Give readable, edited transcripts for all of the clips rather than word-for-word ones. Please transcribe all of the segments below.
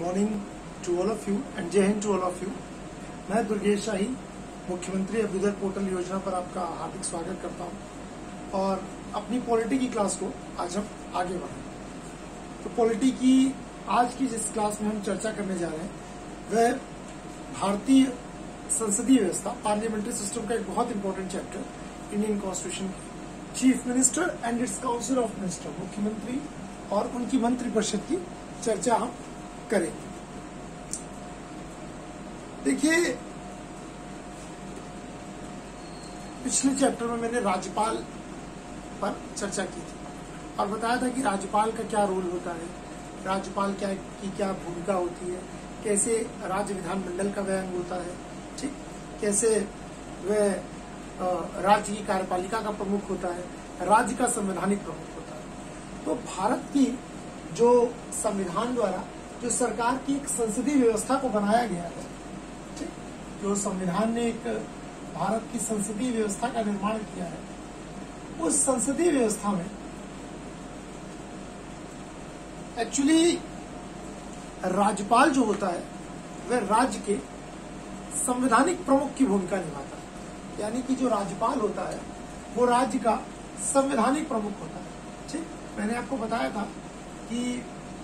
Morning to all of you and जय हिंद to all of you. मैं दुर्गेश शाही मुख्यमंत्री अभ्युदय पोर्टल योजना पर आपका हार्दिक स्वागत करता हूं और अपनी पॉलिटी की क्लास को आज हम आगे बढ़ें। तो पॉलिटी की आज की जिस क्लास में हम चर्चा करने जा रहे हैं वह भारतीय संसदीय व्यवस्था पार्लियामेंट्री सिस्टम का एक बहुत important chapter Indian constitution, chief minister and its council of minister, मुख्यमंत्री और उनकी मंत्रिपरिषद की चर्चा हम करेंगे। देखिए, पिछले चैप्टर में मैंने राज्यपाल पर चर्चा की थी और बताया था कि राज्यपाल का क्या रोल होता है, राज्यपाल की क्या भूमिका होती है, कैसे राज्य विधानमंडल का वह अंग होता है, ठीक, कैसे वह राज्य की कार्यपालिका का प्रमुख होता है, राज्य का संवैधानिक प्रमुख होता है। तो भारत की जो संविधान द्वारा जो सरकार की एक संसदीय व्यवस्था को बनाया गया है, ठीक, जो संविधान ने एक भारत की संसदीय व्यवस्था का निर्माण किया है, उस संसदीय व्यवस्था में एक्चुअली राज्यपाल जो होता है वह राज्य के संवैधानिक प्रमुख की भूमिका निभाता है। यानी कि जो राज्यपाल होता है वो राज्य का संवैधानिक प्रमुख होता है। ठीक, मैंने आपको बताया था कि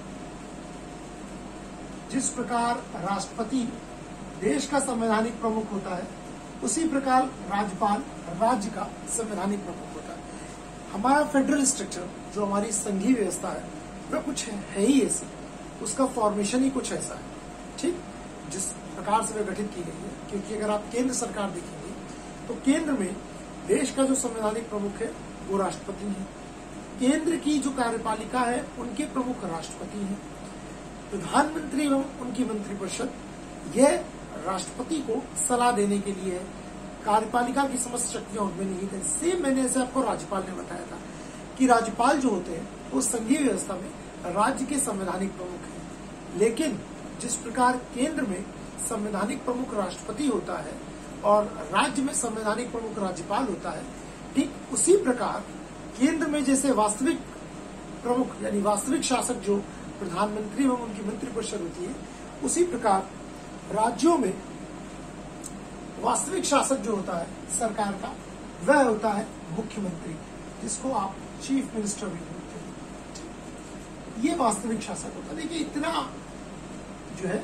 जिस प्रकार राष्ट्रपति देश का संवैधानिक प्रमुख होता है उसी प्रकार राज्यपाल राज्य का संवैधानिक प्रमुख होता है। हमारा फेडरल स्ट्रक्चर जो हमारी संघीय व्यवस्था है वह कुछ है ही ऐसी, उसका फॉर्मेशन ही कुछ ऐसा है, ठीक, जिस प्रकार से वह गठित की गई है। क्योंकि अगर आप केंद्र सरकार देखेंगे तो केंद्र में देश का जो संवैधानिक प्रमुख है वो राष्ट्रपति है, केंद्र की जो कार्यपालिका है उनके प्रमुख राष्ट्रपति हैं, प्रधानमंत्री एवं उनकी मंत्रिपरिषद यह राष्ट्रपति को सलाह देने के लिए है, कार्यपालिका की समस्त शक्तियां उनमें निहित है। सेम मैंने ऐसे आपको राज्यपाल ने बताया था कि राज्यपाल जो होते हैं वो संघीय व्यवस्था में राज्य के संवैधानिक प्रमुख हैं। लेकिन जिस प्रकार केंद्र में संवैधानिक प्रमुख राष्ट्रपति होता है और राज्य में संवैधानिक प्रमुख राज्यपाल होता है, ठीक उसी प्रकार केंद्र में जैसे वास्तविक प्रमुख यानी वास्तविक शासक जो प्रधानमंत्री एवं उनकी मंत्रिपरिषद होती है, उसी प्रकार राज्यों में वास्तविक शासक जो होता है सरकार का वह होता है मुख्यमंत्री, जिसको आप चीफ मिनिस्टर भी बोलते हैं। ये वास्तविक शासक होता है। देखिए, इतना जो है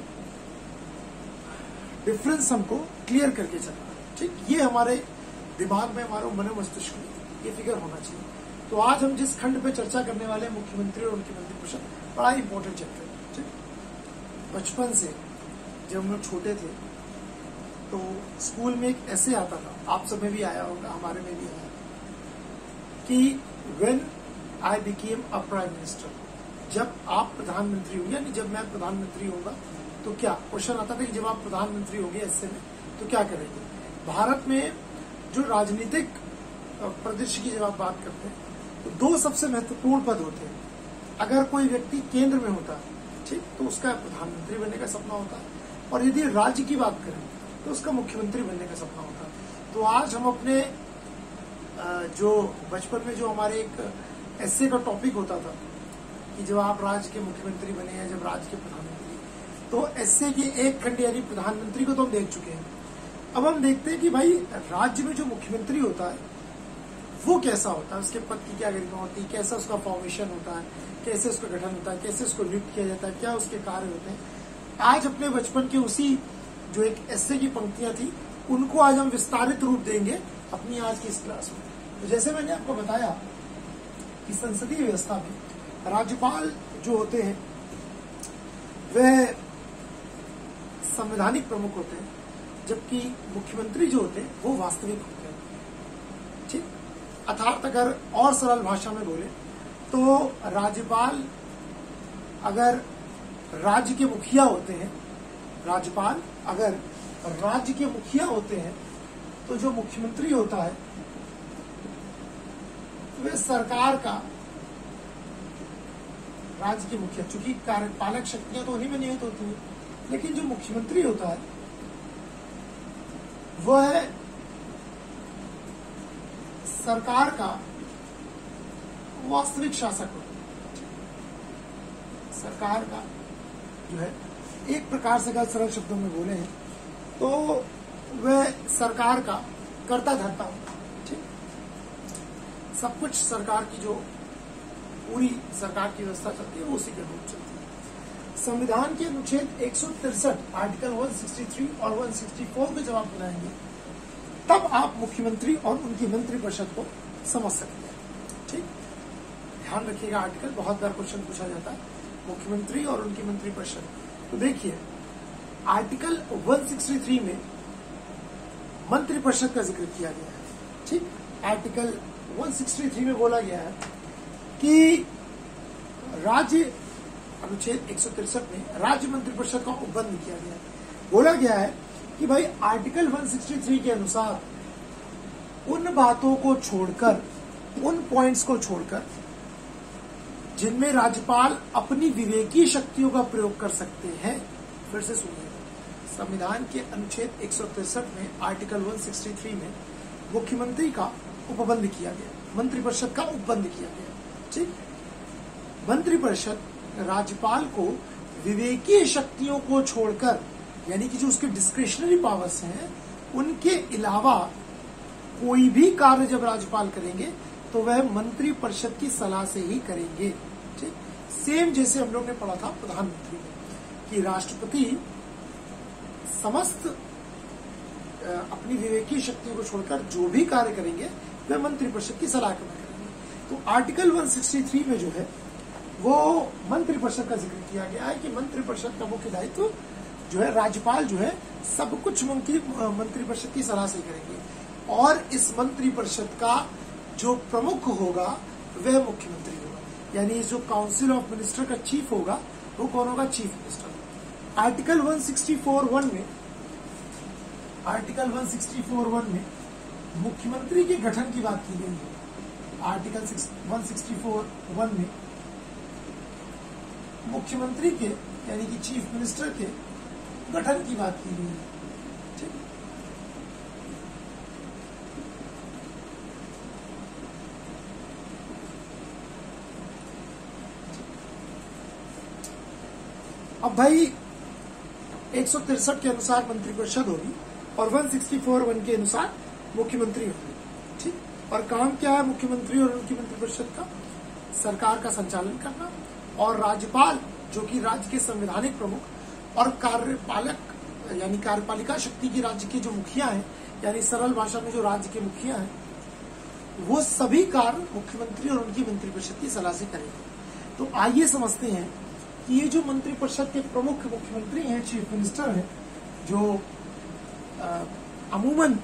डिफरेंस हमको क्लियर करके चलना है, ठीक, ये हमारे दिमाग में, हमारे मन मस्तिष्क में ये फिगर होना चाहिए। तो आज हम जिस खंड पे चर्चा करने वाले हैं मुख्यमंत्री और उनकी मंत्रिपरिषद, बड़ा ही इंपॉर्टेंट चैप्टर है। ठीक, बचपन से जब हम लोग छोटे थे तो स्कूल में एक ऐसे आता था, आप सब में भी आया होगा, हमारे में भी आया, कि when I became a prime minister, जब आप प्रधानमंत्री होंगे, यानी जब मैं प्रधानमंत्री होगा तो क्या, क्वेश्चन आता था कि जब आप प्रधानमंत्री होंगे ऐसे में तो क्या करेंगे। भारत में जो राजनीतिक परिदृश्य की जब आप बात करते हैं तो दो सबसे महत्वपूर्ण पद होते हैं। अगर कोई व्यक्ति केंद्र में होता है, ठीक, तो उसका प्रधानमंत्री बनने का सपना होता है, और यदि राज्य की बात करें तो उसका मुख्यमंत्री बनने का सपना होता है। तो आज हम अपने जो बचपन में जो हमारे एक ऐसे का टॉपिक होता था कि जब आप राज्य के मुख्यमंत्री बने या जब राज्य के प्रधानमंत्री, तो ऐसे के एक खंड यानी प्रधानमंत्री को तो हम देख चुके हैं। अब हम देखते हैं कि भाई राज्य में जो मुख्यमंत्री होता है वो कैसा होता है, उसके पद की क्या गरिमा होती है, कैसा उसका फॉर्मेशन होता है, कैसे उसका गठन होता है, कैसे उसको नियुक्त किया जाता है, क्या उसके कार्य होते हैं। आज अपने बचपन के उसी जो एक ऐसे की पंक्तियां थी उनको आज हम विस्तारित रूप देंगे अपनी आज की इस क्लास में। तो जैसे मैंने आपको बताया कि संसदीय व्यवस्था में राज्यपाल जो होते हैं वह संवैधानिक प्रमुख होते हैं, जबकि मुख्यमंत्री जो होते हैं वो वास्तविक होते हैं। ठीक, अर्थात अगर और सरल भाषा में बोले तो राज्यपाल अगर राज्य के मुखिया होते हैं, राज्यपाल अगर राज्य के मुखिया होते हैं तो जो मुख्यमंत्री होता है वह सरकार का राज्य के मुखिया, चूंकि कार्यपालक शक्तियां तो उन्हीं में निहित होती हैं, लेकिन जो मुख्यमंत्री होता है वह सरकार का वास्तविक शासक होता है। सरकार का जो है एक प्रकार से अगर सरल शब्दों में बोले हैं तो वह सरकार का कर्ता धर्ता होता है। ठीक, सब कुछ सरकार की जो पूरी सरकार की व्यवस्था चलती है वो उसी के अनुरूप चलती है। संविधान के अनुच्छेद 163 आर्टिकल 163 और 164 को जब आप बनाएंगे तब आप मुख्यमंत्री और उनकी मंत्रिपरिषद को समझ सकते हैं। ठीक, ध्यान रखिएगा, आर्टिकल बहुत बार क्वेश्चन पूछा जाता है, मुख्यमंत्री और उनकी मंत्रिपरिषद। तो देखिए आर्टिकल 163 में मंत्रिपरिषद का जिक्र किया गया है। ठीक, आर्टिकल 163 में बोला गया है कि राज्य अनुच्छेद 163 में राज्य मंत्रिपरिषद का उपबंध किया गया है। बोला गया है कि भाई आर्टिकल 163 के अनुसार उन बातों को छोड़कर, उन पॉइंट्स को छोड़कर जिनमें राज्यपाल अपनी विवेकी शक्तियों का प्रयोग कर सकते हैं। फिर से सुनिएगा, संविधान के अनुच्छेद 163 में आर्टिकल 163 में मुख्यमंत्री का उपबंध किया गया, मंत्रिपरिषद का उपबंध किया गया। ठीक, मंत्रिपरिषद राज्यपाल को विवेकीय शक्तियों को छोड़कर, यानी कि जो उसके डिस्क्रिशनरी पावर्स हैं उनके अलावा कोई भी कार्य जब राज्यपाल करेंगे तो वह मंत्रिपरिषद की सलाह से ही करेंगे। ठीक, सेम जैसे हम लोग ने पढ़ा था प्रधानमंत्री में कि राष्ट्रपति समस्त अपनी विवेकीय शक्तियों को छोड़कर जो भी कार्य करेंगे वह मंत्रिपरिषद की सलाह में करेंगे। तो आर्टिकल 163 में जो है वो मंत्रिपरिषद का जिक्र किया गया है कि मंत्रिपरिषद का मुख्य दायित्व जो है राज्यपाल जो है सब कुछ मंत्रिपरिषद की सलाह से करेंगे, और इस मंत्रिपरिषद का जो प्रमुख होगा वह मुख्यमंत्री होगा, यानी जो काउंसिल ऑफ मिनिस्टर का चीफ होगा वो कौन होगा? Chief minister. आर्टिकल 164(1) में, आर्टिकल 164(1) में मुख्यमंत्री के गठन की बात की गई है। आर्टिकल 164(1) में मुख्यमंत्री के यानी कि चीफ मिनिस्टर के गठन की बात की गई है। ठीक, अब भाई 163 के अनुसार मंत्रिपरिषद होगी और 164(1) के अनुसार मुख्यमंत्री होगी। ठीक, और काम क्या है मुख्यमंत्री और उनकी मंत्रिपरिषद का? सरकार का संचालन करना, और राज्यपाल जो कि राज्य के संवैधानिक प्रमुख और कार्यपालक यानी कार्यपालिका शक्ति की राज्य के जो मुखिया हैं, यानी सरल भाषा में जो राज्य के मुखिया हैं, वो सभी कार्य मुख्यमंत्री और उनकी मंत्रिपरिषद की सलाह से करेंगे। तो आइए समझते हैं कि ये जो मंत्रिपरिषद के प्रमुख मुख्यमंत्री हैं, चीफ मिनिस्टर हैं, जो अमूमन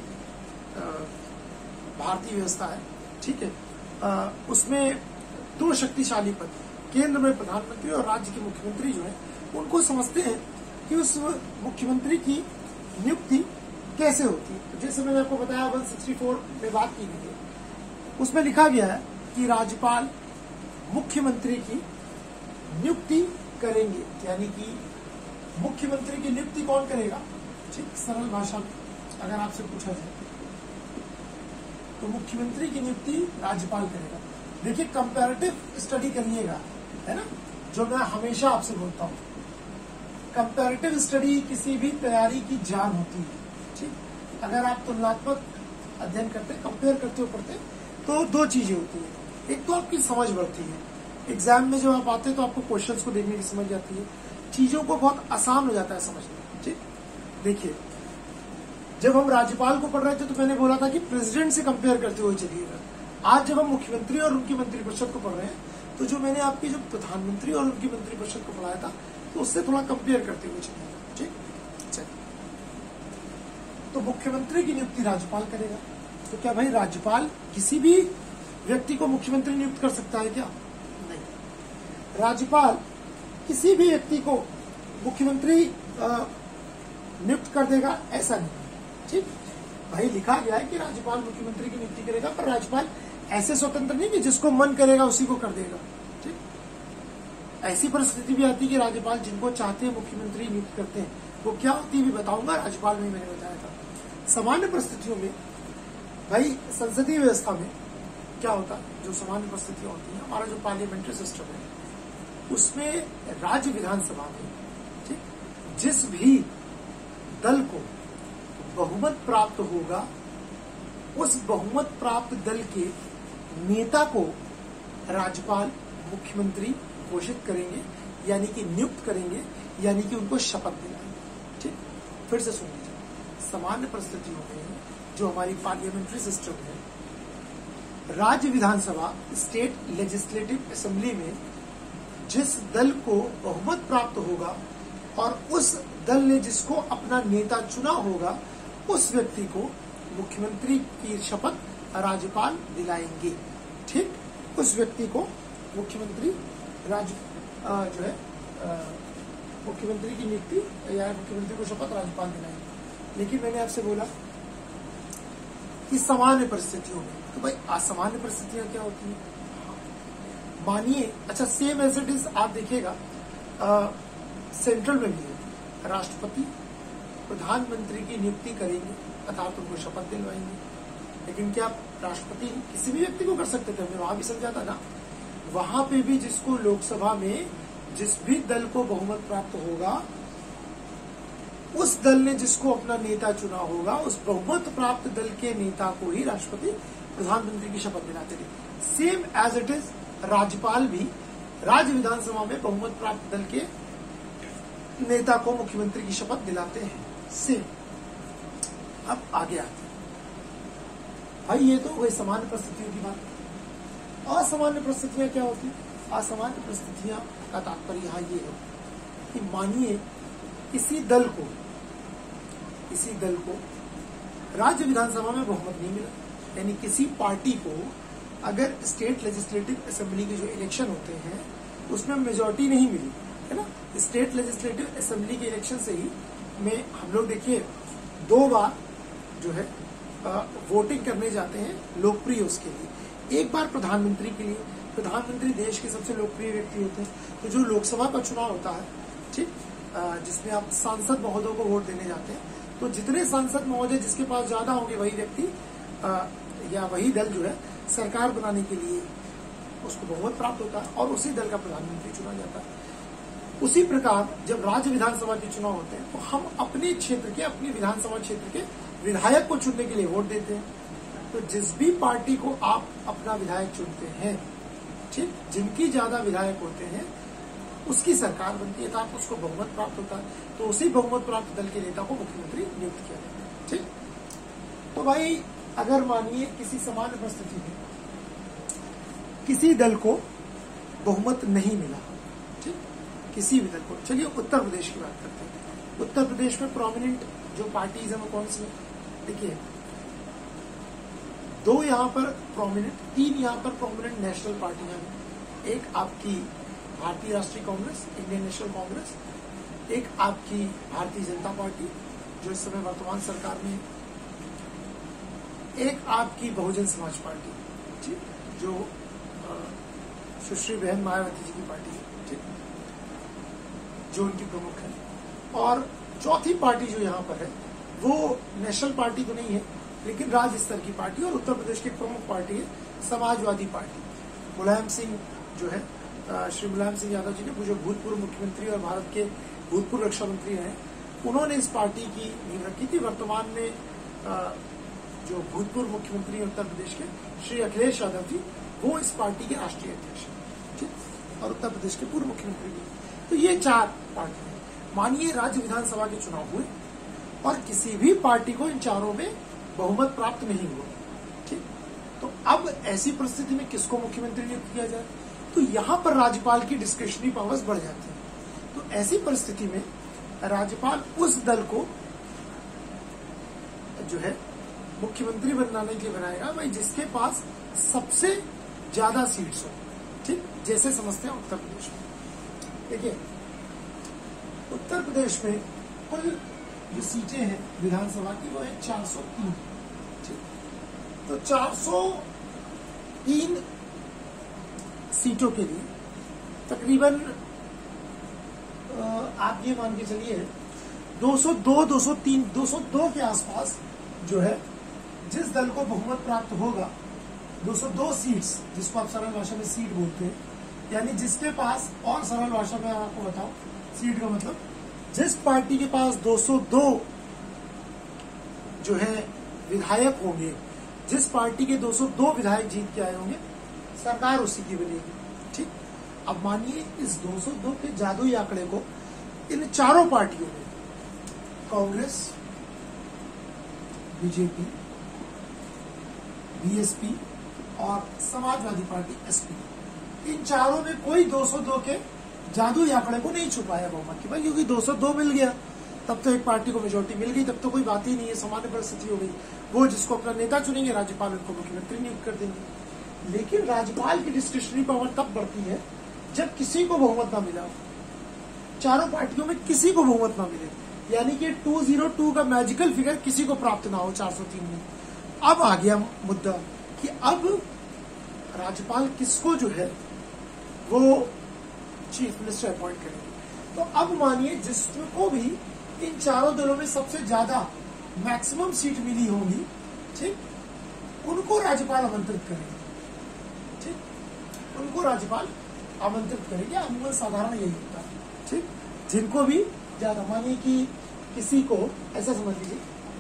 भारतीय व्यवस्था है, ठीक है, उसमें दो शक्तिशाली पद, केंद्र में प्रधानमंत्री और राज्य के मुख्यमंत्री जो है उनको समझते हैं कि उस मुख्यमंत्री की नियुक्ति कैसे होती है। तो जैसे मैंने आपको बताया 164 में बात की गई है, उसमें लिखा गया है कि राज्यपाल मुख्यमंत्री की नियुक्ति करेंगे, यानी कि मुख्यमंत्री की नियुक्ति कौन करेगा? ठीक, सरल भाषा में अगर आपसे पूछा जाए तो मुख्यमंत्री की नियुक्ति राज्यपाल करेगा। देखिए कंपैरेटिव स्टडी करिएगा, है ना, जो मैं हमेशा आपसे बोलता हूँ, कंपैरेटिव स्टडी किसी भी तैयारी की जान होती है। ठीक, अगर आप तुलनात्मक अध्ययन करते, कंपेयर करते हो पढ़ते, तो दो चीजें होती है। एक तो आपकी समझ बढ़ती है, एग्जाम में जब आप आते हैं तो आपको क्वेश्चंस को देखने की समझ जाती है, चीजों को बहुत आसान हो जाता है समझना। ठीक, देखिए जब हम राज्यपाल को पढ़ रहे थे तो मैंने बोला था कि प्रेसिडेंट से कंपेयर करते हुए चलिएगा। आज जब हम मुख्यमंत्री और उनकी मंत्रिपरिषद को पढ़ रहे हैं तो जो मैंने आपकी जो प्रधानमंत्री और उनकी मंत्रिपरिषद को पढ़ाया था तो उससे थोड़ा कंपेयर करते हुए चलिएगा। ठीक, चलिए, तो मुख्यमंत्री की नियुक्ति राज्यपाल करेगा। तो क्या भाई राज्यपाल किसी भी व्यक्ति को मुख्यमंत्री नियुक्त कर सकता है क्या? नहीं। राज्यपाल किसी भी व्यक्ति को मुख्यमंत्री नियुक्त कर देगा ऐसा नहीं। ठीक, भाई लिखा गया है कि राज्यपाल मुख्यमंत्री की नियुक्ति करेगा, पर राज्यपाल ऐसे स्वतंत्र नहीं कि जिसको मन करेगा उसी को कर देगा। ठीक, ऐसी परिस्थिति भी आती है कि राज्यपाल जिनको चाहते हैं मुख्यमंत्री नियुक्त करते हैं। वो क्या होती है भी बताऊंगा, राज्यपाल में मैंने बताया था। सामान्य परिस्थितियों में भाई संसदीय व्यवस्था में क्या होता है, जो सामान्य परिस्थितियां होती है, हमारा जो पार्लियामेंट्री सिस्टम है उसमें राज्य विधानसभा में, ठीक, जिस भी दल को बहुमत प्राप्त होगा उस बहुमत प्राप्त दल के नेता को राज्यपाल मुख्यमंत्री घोषित करेंगे, यानी कि नियुक्त करेंगे, यानी कि उनको शपथ दिलाएंगे। ठीक, फिर से सुन लीजिए। सामान्य परिस्थितियों में जो हमारी पार्लियामेंट्री सिस्टम है, राज्य विधानसभा स्टेट लेजिस्लेटिव असेंबली में जिस दल को बहुमत प्राप्त होगा और उस दल ने जिसको अपना नेता चुना होगा उस व्यक्ति को मुख्यमंत्री की शपथ राज्यपाल दिलाएंगे। ठीक, उस व्यक्ति को मुख्यमंत्री मुख्यमंत्री की नियुक्ति या मुख्यमंत्री को शपथ राज्यपाल दिलाएंगे। लेकिन मैंने आपसे बोला कि सामान्य परिस्थितियों में, तो भाई असामान्य परिस्थितियां क्या होती हैं? मानिए, अच्छा सेम एज इट इज आप देखिएगा सेंट्रल में भी है, राष्ट्रपति प्रधानमंत्री की नियुक्ति करेंगे अर्थात उनको शपथ दिलवाएंगे। लेकिन क्या राष्ट्रपति किसी भी व्यक्ति को कर सकते थे? हमें वहां भी समझा था ना, वहां पे भी जिसको लोकसभा में जिस भी दल को बहुमत प्राप्त होगा उस दल ने जिसको अपना नेता चुना होगा उस बहुमत प्राप्त दल के नेता को ही राष्ट्रपति प्रधानमंत्री की शपथ दिलाते थे। सेम एज इट इज राज्यपाल भी राज्य विधानसभा में बहुमत प्राप्त दल के नेता को मुख्यमंत्री की शपथ दिलाते हैं। सेम। अब आगे आते हैं भाई, ये तो वही सामान्य परिस्थितियों की बात। असामान्य परिस्थितियां क्या होती हैं? असामान्य परिस्थितियां का तात्पर्य यहाँ ये है कि मानिए किसी दल को राज्य विधानसभा में बहुमत नहीं मिला, यानी किसी पार्टी को अगर स्टेट लेजिस्लेटिव असेंबली के जो इलेक्शन होते हैं उसमें मेजॉरिटी नहीं मिली, है ना। स्टेट लेजिस्लेटिव असेंबली के इलेक्शन से ही में हम लोग देखिए 2 बार जो है वोटिंग करने जाते हैं लोकप्रिय उसके लिए। एक बार प्रधानमंत्री के लिए, प्रधानमंत्री देश के सबसे लोकप्रिय व्यक्ति होते हैं। तो जो लोकसभा का चुनाव होता है, ठीक, जिसमें आप सांसद महोदय को वोट देने जाते हैं, तो जितने सांसद महोदय जिसके पास ज्यादा होंगे वही व्यक्ति या वही दल जो है सरकार बनाने के लिए उसको बहुमत प्राप्त होता है और उसी दल का प्रधानमंत्री चुना जाता है। उसी प्रकार जब राज्य विधानसभा के चुनाव होते हैं तो हम अपने क्षेत्र के, अपने विधानसभा क्षेत्र के विधायक को चुनने के लिए वोट देते हैं। तो जिस भी पार्टी को आप अपना विधायक चुनते हैं, ठीक, जिनकी ज्यादा विधायक होते हैं उसकी सरकार बनती है, तो उसको बहुमत प्राप्त होता है। तो उसी बहुमत प्राप्त दल के नेता को मुख्यमंत्री नियुक्त किया जाता है। ठीक, तो भाई अगर मानिए किसी सामान्य परिस्थिति में किसी दल को बहुमत नहीं मिला, ठीक, किसी भी दल को, चलिए उत्तर प्रदेश की बात करते हैं। उत्तर प्रदेश में प्रोमिनेंट जो पार्टीज है वो कौन सी है? देखिए 2 यहाँ पर प्रोमिनेंट, 3 यहाँ पर प्रोमिनेंट नेशनल पार्टियां हैं। एक आपकी भारतीय राष्ट्रीय कांग्रेस, इंडियन नेशनल कांग्रेस, एक आपकी भारतीय जनता पार्टी जो इस समय वर्तमान सरकार में है, एक आपकी बहुजन समाज पार्टी, ठीक, जो सुश्री बहन मायावती जी की पार्टी है, ठीक, जो उनकी प्रमुख है। और चौथी पार्टी जो यहाँ पर है वो नेशनल पार्टी तो नहीं है लेकिन राज्य स्तर की पार्टी और उत्तर प्रदेश की प्रमुख पार्टी है समाजवादी पार्टी। मुलायम सिंह जो है, श्री मुलायम सिंह यादव जी ने जो भूतपूर्व मुख्यमंत्री और भारत के भूतपूर्व रक्षा मंत्री हैं, उन्होंने इस पार्टी की नींव रखी थी। वर्तमान में जो भूतपूर्व मुख्यमंत्री उत्तर प्रदेश के श्री अखिलेश यादव जी, वो इस पार्टी के राष्ट्रीय अध्यक्ष हैं, ठीक, और उत्तर प्रदेश के पूर्व मुख्यमंत्री भी। तो ये 4 पार्टी हैं। मानिए राज्य विधानसभा के चुनाव हुए और किसी भी पार्टी को इन चारों में बहुमत प्राप्त नहीं हुआ, ठीक, तो अब ऐसी परिस्थिति में किसको मुख्यमंत्री नियुक्त किया जाए? तो यहां पर राज्यपाल की डिस्क्रिशनरी पावर्स बढ़ जाती है। तो ऐसी परिस्थिति में राज्यपाल उस दल को जो है मुख्यमंत्री बनाने के लिए बनाएगा भाई जिसके पास सबसे ज्यादा सीट्स हो, ठीक, जैसे समझते हैं उत्तर प्रदेश में। देखिए उत्तर प्रदेश में कुल जो सीटें हैं विधानसभा की वो है 403, ठीक, तो 403 सीटों के लिए तकरीबन आप ये मान के चलिए 202 के आसपास जो है जिस दल को बहुमत प्राप्त होगा, 202 सीट्स, जिसको आप सरल भाषा में सीट बोलते हैं, यानी जिसके पास, और सरल भाषा में आपको बताओ सीट का मतलब जिस पार्टी के पास 202 जो है विधायक होंगे, जिस पार्टी के 202 विधायक जीत के आए होंगे, सरकार उसी की बनेगी। ठीक, अब मानिए इस 202 के जादुई आंकड़े को इन चारों पार्टियों ने, कांग्रेस, बीजेपी, बीएसपी और समाजवादी पार्टी एसपी, इन चारों में कोई 202 के जादुई आंकड़े को नहीं छुपाया बहुमत की भाई, क्योंकि 202 मिल गया तब तो एक पार्टी को मेजोरिटी मिल गई, तब तो कोई बात ही नहीं है, सामान्य परिस्थिति हो गई। वो जिसको अपना नेता चुनेंगे, राज्यपाल उनको मुख्यमंत्री नियुक्त कर देंगे। लेकिन राज्यपाल की डिस्क्रिशनरी पावर तब बढ़ती है जब किसी को बहुमत ना मिला हो, चारों पार्टियों में किसी को बहुमत ना मिले, यानी कि 202 का मैजिकल फिगर किसी को प्राप्त ना हो 403 में। अब आ गया मुद्दा कि अब राज्यपाल किसको जो है वो चीफ मिनिस्टर अपॉइंट करेंगे। तो अब मानिए जिसको भी इन चारों दलों में सबसे ज्यादा मैक्सिमम सीट मिली होगी, ठीक, उनको राज्यपाल आमंत्रित करेंगे। ठीक, उनको राज्यपाल आमंत्रित करेंगे। अमूमन साधारण यही होता है। ठीक, जिनको भी ज्यादा, मानिए कि किसी को ऐसा समझ लीजिए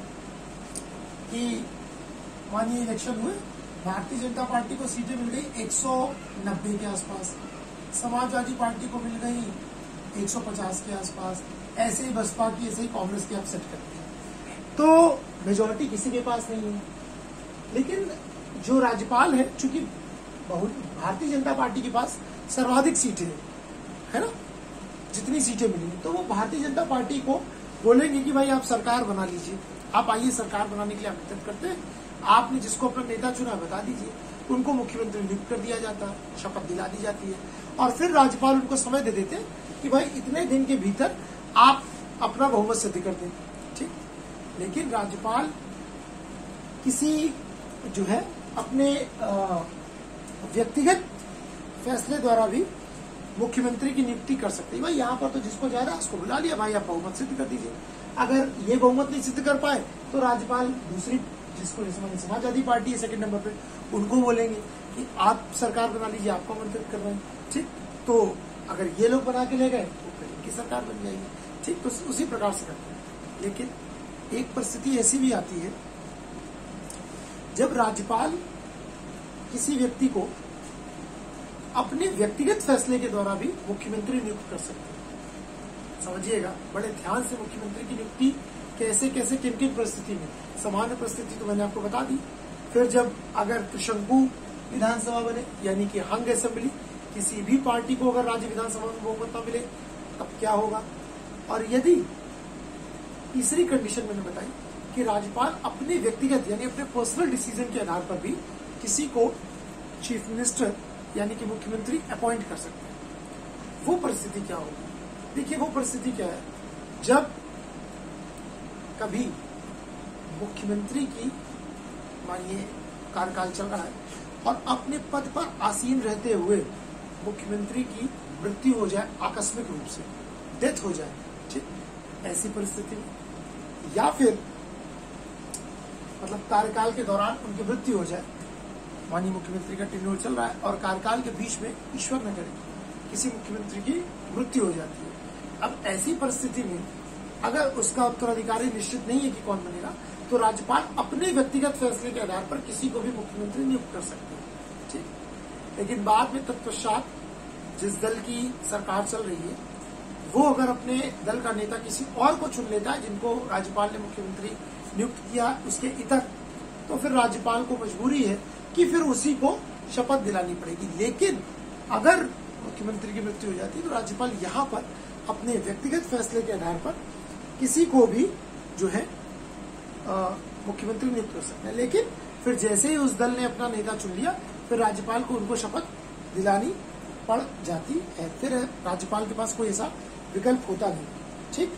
कि मानिए इलेक्शन हुए, भारतीय जनता पार्टी को सीटें मिल गई 190 के आसपास, समाजवादी पार्टी को मिल गई 150 के आसपास, ऐसे ही बसपा की, ऐसे ही कांग्रेस की अपसेट करती है। तो मेजोरिटी किसी के पास नहीं है। लेकिन जो राज्यपाल है, चूंकि भारतीय जनता पार्टी के पास सर्वाधिक सीटें है ना, जितनी सीटें मिली, तो वो भारतीय जनता पार्टी को बोलेंगे कि भाई आप सरकार बना लीजिए, आप आइए सरकार बनाने के लिए आमंत्रित करते हैं, आपने जिसको अपना नेता चुना बता दीजिए, उनको मुख्यमंत्री नियुक्त कर दिया जाता है, शपथ दिला दी जाती है, और फिर राज्यपाल उनको समय दे देते कि भाई इतने दिन के भीतर आप अपना बहुमत सिद्ध कर दें। ठीक, लेकिन राज्यपाल किसी जो है अपने व्यक्तिगत फैसले द्वारा भी मुख्यमंत्री की नियुक्ति कर सकते हैं। भाई यहाँ पर तो जिसको ज्यादा उसको बुला लिया, भाई आप बहुमत सिद्ध कर दीजिए। अगर ये बहुमत नहीं सिद्ध कर पाए तो राज्यपाल दूसरी, जिसको समाजवादी पार्टी है सेकंड नंबर पे, उनको बोलेंगे कि आप सरकार बना लीजिए, आपको आमंत्रित कर रहे हैं। ठीक, तो अगर ये लोग बना के ले गए तो फिर इनकी सरकार बन जाएगी। ठीक, तो उसी प्रकार से करते हैं। लेकिन एक परिस्थिति ऐसी भी आती है जब राज्यपाल किसी व्यक्ति को अपने व्यक्तिगत फैसले के द्वारा भी मुख्यमंत्री नियुक्त कर सकते हैं। समझिएगा बड़े ध्यान से, मुख्यमंत्री की नियुक्ति कैसे कैसे किन किन परिस्थिति में। सामान्य परिस्थिति तो मैंने आपको बता दी। फिर जब अगर त्रिशंकु विधानसभा बने, यानी कि हंग असेंबली, किसी भी पार्टी को अगर राज्य विधानसभा में बहुमत न मिले तब क्या होगा। और यदि तीसरी कंडीशन मैंने बताई कि राज्यपाल अपने व्यक्तिगत यानी अपने पर्सनल डिसीजन के आधार पर भी किसी को चीफ मिनिस्टर यानी कि मुख्यमंत्री अपॉइंट कर सकते हैं, वो परिस्थिति क्या होगी। देखिए वो परिस्थिति क्या है, जब कभी मुख्यमंत्री की मानिए कार्यकाल चल रहा है और अपने पद पर आसीन रहते हुए मुख्यमंत्री की मृत्यु हो जाए, आकस्मिक रूप से डेथ हो जाए, ठीक, ऐसी परिस्थिति में, या फिर मतलब कार्यकाल के दौरान उनकी मृत्यु हो जाए, माननीय मुख्यमंत्री का टेन्योर चल रहा है और कार्यकाल के बीच में ईश्वर न करे किसी मुख्यमंत्री की मृत्यु हो जाती है। अब ऐसी परिस्थिति में अगर उसका उत्तराधिकारी निश्चित नहीं है कि कौन बनेगा, तो राज्यपाल अपने व्यक्तिगत फैसले के आधार पर किसी को भी मुख्यमंत्री नियुक्त कर सकते हैं। ठीक, लेकिन बाद में तत्पश्चात जिस दल की सरकार चल रही है वो अगर अपने दल का नेता किसी और को चुन लेता है जिनको राज्यपाल ने मुख्यमंत्री नियुक्त किया उसके इतर, तो फिर राज्यपाल को मजबूरी है कि फिर उसी को शपथ दिलानी पड़ेगी। लेकिन अगर मुख्यमंत्री की मृत्यु हो जाती है तो राज्यपाल यहाँ पर अपने व्यक्तिगत फैसले के आधार पर किसी को भी जो है मुख्यमंत्री नियुक्त कर सकते हैं। लेकिन फिर जैसे ही उस दल ने अपना नेता चुन लिया फिर राज्यपाल को उनको शपथ दिलानी पड़ जाती है, फिर राज्यपाल के पास कोई ऐसा विकल्प होता नहीं। ठीक,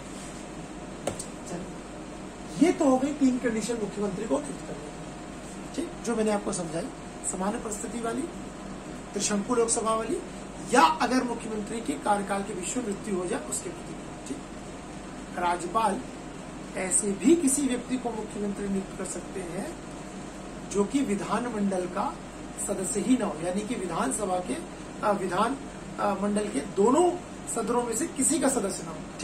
ये तो हो गई 3 कंडीशन मुख्यमंत्री को नियुक्त करने की, ठीक, जो मैंने आपको समझाई, सामान्य परिस्थिति वाली, त्रिशंकु लोकसभा वाली, या अगर मुख्यमंत्री के कार्यकाल के बीच में मृत्यु हो जाए उसके प्रति। ठीक, राज्यपाल ऐसे भी किसी व्यक्ति को मुख्यमंत्री नियुक्त कर सकते हैं जो कि विधानमंडल का सदस्य ही न हो, यानी कि विधानसभा के विधान मंडल के दोनों सदनों में से किसी का सदस्य न हो। ठीक,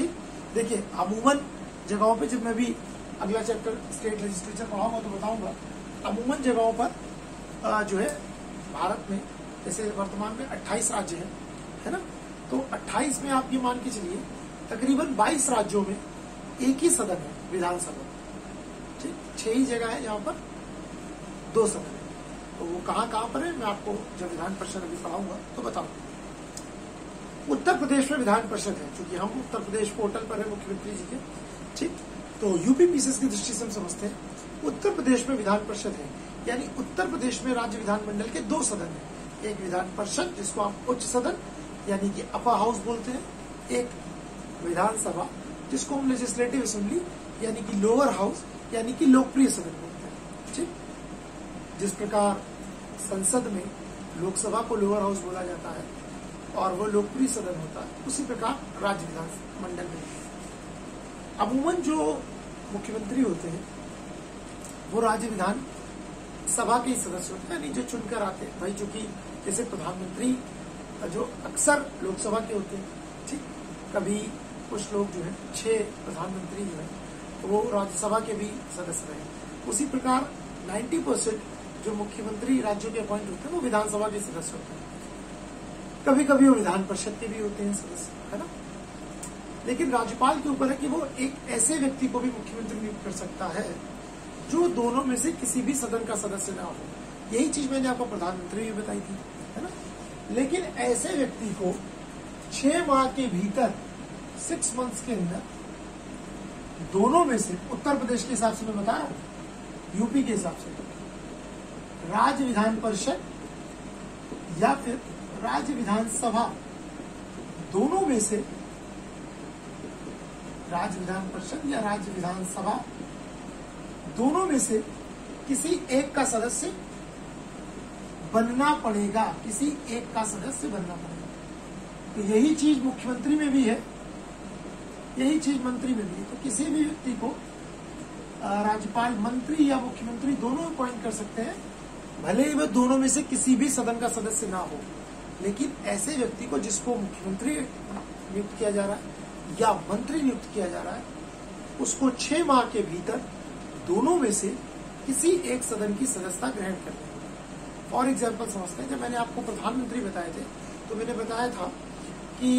देखिए अमूमन जगहों पे, जब मैं भी अगला चैप्टर स्टेट लेजिस्लेचर पढ़ाऊंगा तो बताऊंगा, अमूमन जगहों पर जो है भारत में जैसे वर्तमान में 28 राज्य है ना, तो 28 में आप ये मान के चलिए तकरीबन 22 राज्यों में एक ही सदन है, विधानसभा। ठीक, 6 ही जगह है जहां पर 2 सदन है। तो वो कहाँ पर है, मैं आपको जब विधान परिषद अभी पढ़ाऊंगा तो बताऊंगा। उत्तर प्रदेश में विधान परिषद है, क्योंकि हम उत्तर प्रदेश पोर्टल पर है मुख्यमंत्री जी के। ठीक, तो यूपी पीसीएस की दृष्टि से हम समझते हैं उत्तर प्रदेश में विधान परिषद है, यानी उत्तर प्रदेश में राज्य विधानमंडल के 2 सदन है। एक विधान परिषद जिसको आप उच्च सदन यानी कि अपर हाउस बोलते हैं, एक विधानसभा जिसको हम लेजिस्लेटिव असेंबली यानी कि लोअर हाउस यानी कि लोकप्रिय सदन बोलते हैं। ठीक, जिस प्रकार संसद में लोकसभा को लोअर हाउस बोला जाता है और वो लोकप्रिय सदन होता है, उसी प्रकार राज्य विधानमंडल में अमूमन जो मुख्यमंत्री होते हैं वो राज्य विधान सभा के सदस्य होते हैं, यानी जो चुनकर आते हैं। भाई चूंकि जैसे प्रधानमंत्री जो अक्सर लोकसभा के होते हैं, ठीक, कभी कुछ लोग जो है 6 प्रधानमंत्री जो है वो राज्यसभा के भी सदस्य रहे। उसी प्रकार 90% जो मुख्यमंत्री राज्यों के अपॉइंट होते हैं वो विधानसभा के सदस्य होते हैं। कभी कभी वो विधान परिषद के भी होते हैं सदस्य, है ना। लेकिन राज्यपाल के ऊपर है कि वो एक ऐसे व्यक्ति को भी मुख्यमंत्री नियुक्त कर सकता है जो दोनों में से किसी भी सदन का सदस्य ना हो। यही चीज मैंने आपको प्रधानमंत्री भी बताई थी, है ना। लेकिन ऐसे व्यक्ति को 6 माह के भीतर 6 मंथ्स के अंदर दोनों में से, उत्तर प्रदेश के हिसाब से मैं बता रहा हूं, यूपी के हिसाब से राज्य विधान परिषद या फिर राज्य विधानसभा, दोनों में से राज्य विधान परिषद या राज्य विधानसभा दोनों में से किसी एक का सदस्य बनना पड़ेगा, किसी एक का सदस्य बनना पड़ेगा। तो यही चीज मुख्यमंत्री में भी है, यही चीज मंत्री में भी है। तो किसी भी व्यक्ति को राज्यपाल मंत्री या मुख्यमंत्री दोनों अपॉइंट कर सकते हैं, भले ही वह दोनों में से किसी भी सदन का सदस्य ना हो। लेकिन ऐसे व्यक्ति को जिसको मुख्यमंत्री नियुक्त किया जा रहा है या मंत्री नियुक्त किया जा रहा है, उसको 6 माह के भीतर दोनों में से किसी एक सदन की सदस्यता ग्रहण करनी होगी। फॉर एग्जाम्पल समझते हैं, जब मैंने आपको प्रधानमंत्री बताए थे तो मैंने बताया था कि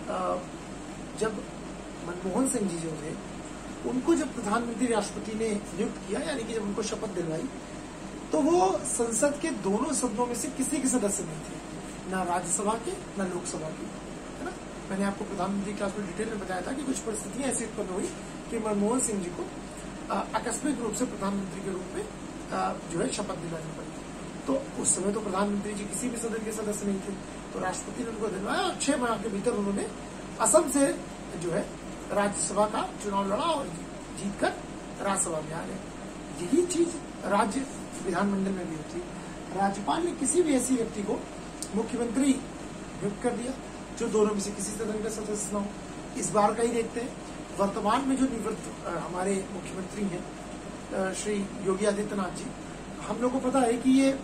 जब मनमोहन सिंह जी जो थे, उनको जब प्रधानमंत्री राष्ट्रपति ने नियुक्त किया, यानी कि जब उनको शपथ दिलवाई, तो वो संसद के दोनों सदनों में से किसी के सदस्य नहीं थे, ना राज्यसभा के ना लोकसभा के, है ना। मैंने आपको प्रधानमंत्री क्लास में डिटेल में बताया था कि कुछ परिस्थितियां ऐसी उत्पन्न हुई कि मनमोहन सिंह जी को आकस्मिक रूप से प्रधानमंत्री के रूप में जो है शपथ दिलानी पड़ी। तो उस समय तो प्रधानमंत्री जी किसी भी सदन के सदस्य नहीं थे, तो राष्ट्रपति ने उनको दिलवाया और 6 माह के भीतर उन्होंने असम से जो है राज्यसभा का चुनाव लड़ा और जीतकर राज्यसभा में आ गए। यही चीज राज्य विधानमंडल में भी होती है। राज्यपाल ने किसी भी ऐसी व्यक्ति को मुख्यमंत्री नियुक्त कर दिया जो दोनों में से किसी सदन का सदस्य न हो। इस बार का ही देखते हैं, वर्तमान में जो निवृत्त हमारे मुख्यमंत्री हैं श्री योगी आदित्यनाथ जी, हम लोगों को पता है कि ये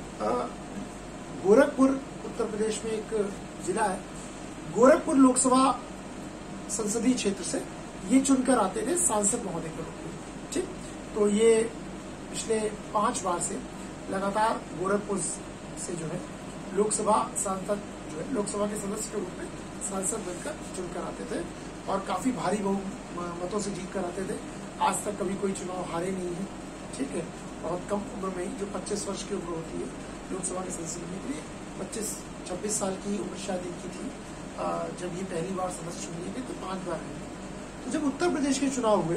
गोरखपुर उत्तर प्रदेश में एक जिला है, गोरखपुर लोकसभा संसदीय क्षेत्र से ये चुनकर आते थे सांसद महोदय के रूप में। ठीक, तो ये पिछले 5 बार से लगातार गोरखपुर से जो है लोकसभा सांसद जो है लोकसभा के सदस्य के रूप में सांसद बनकर चुनकर आते थे और काफी भारी बहुमतों से जीत कर आते थे। आज तक कभी कोई चुनाव हारे नहीं है। ठीक है, बहुत कम उम्र में ही, जो 25 वर्ष की उम्र होती है लोकसभा के सदस्य बनने के लिए, 25-26 साल की उम्र शायद इनकी थी जब ये पहली बार सदस्य चुने गए, तो 5 बार रहे। तो जब उत्तर प्रदेश के चुनाव हुए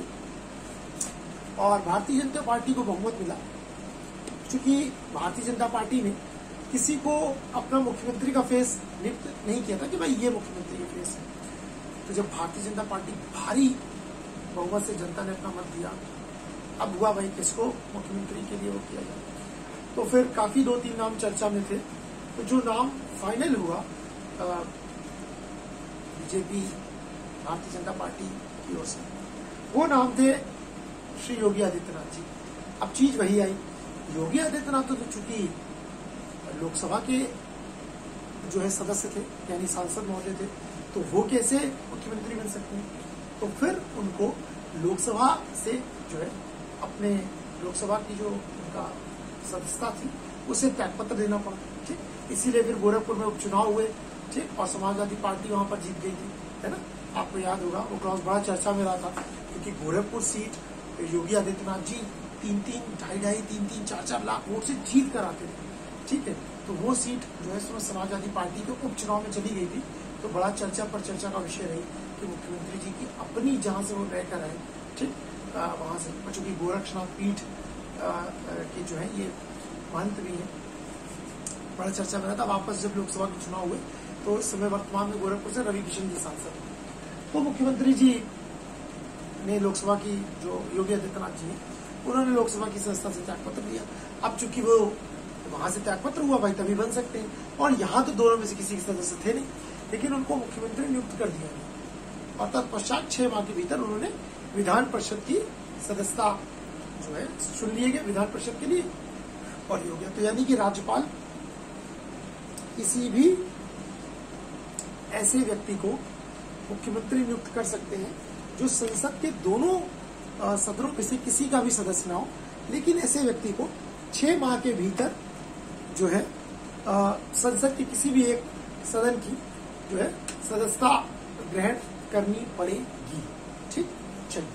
और भारतीय जनता पार्टी को बहुमत मिला, क्योंकि भारतीय जनता पार्टी ने किसी को अपना मुख्यमंत्री का फेस नियुक्त नहीं किया था कि भाई ये मुख्यमंत्री का फेस है। तो जब भारतीय जनता पार्टी भारी बहुमत से जनता ने अपना मत दिया, अब हुआ भाई किसको मुख्यमंत्री के लिए वो किया जाए। तो फिर काफी 2-3 नाम चर्चा में थे। तो जो नाम फाइनल हुआ बीजेपी भारतीय जनता पार्टी की ओर से, वो नाम थे श्री योगी आदित्यनाथ जी। अब चीज वही आई, योगी आदित्यनाथ तो चूंकि लोकसभा के जो है सदस्य थे, यानी सांसद महोदय थे, तो वो कैसे मुख्यमंत्री बन सकते हैं। तो फिर उनको लोकसभा से जो है अपने लोकसभा की जो उनका सदस्यता थी उसे त्यागपत्र देना पड़ा। ठीक, इसीलिए फिर गोरखपुर में उपचुनाव हुए। ठीक, और समाजवादी पार्टी वहां पर जीत गई थी, है ना। आपको याद होगा वो क्रॉस बड़ा चर्चा में रहा था, क्योंकि गोरखपुर सीट योगी आदित्यनाथ जी 3-4 लाख वोट से जीत कर आते थे। ठीक है, तो वो सीट जो है उसमें समाजवादी पार्टी के उपचुनाव में चली गई थी। तो बड़ा चर्चा पर चर्चा का विषय रही कि मुख्यमंत्री जी की अपनी जहां से वो रहकर आए, ठीक, वहां से, चूंकि गोरक्षनाथ पीठ के जो है ये महंत भी है, बड़ा चर्चा में रहा था। वापस जब लोकसभा के चुनाव हुए तो इस समय वर्तमान में गोरखपुर से रवि किशन जी सांसद। तो मुख्यमंत्री जी ने लोकसभा की जो योगी आदित्यनाथ जी हैं उन्होंने लोकसभा की सदस्यता से त्यागपत्र दिया। अब चूंकि वो वहां से त्यागपत्र हुआ भाई तभी बन सकते हैं, और यहाँ तो दोनों में से किसी के सदस्य थे नहीं, लेकिन उनको मुख्यमंत्री नियुक्त कर दिया गया और तत्पश्चात 6 माह के भीतर उन्होंने विधान परिषद की सदस्यता जो है चुन लिए गए विधान परिषद के लिए और ये हो गया। तो यानी कि राज्यपाल किसी भी ऐसे व्यक्ति को मुख्यमंत्री नियुक्त कर सकते हैं जो संसद के दोनों सदनों में से किसी का भी सदस्य ना हो, लेकिन ऐसे व्यक्ति को 6 माह के भीतर जो है संसद के किसी भी एक सदन की जो है सदस्यता ग्रहण करनी पड़ेगी। ठीक, चलिए,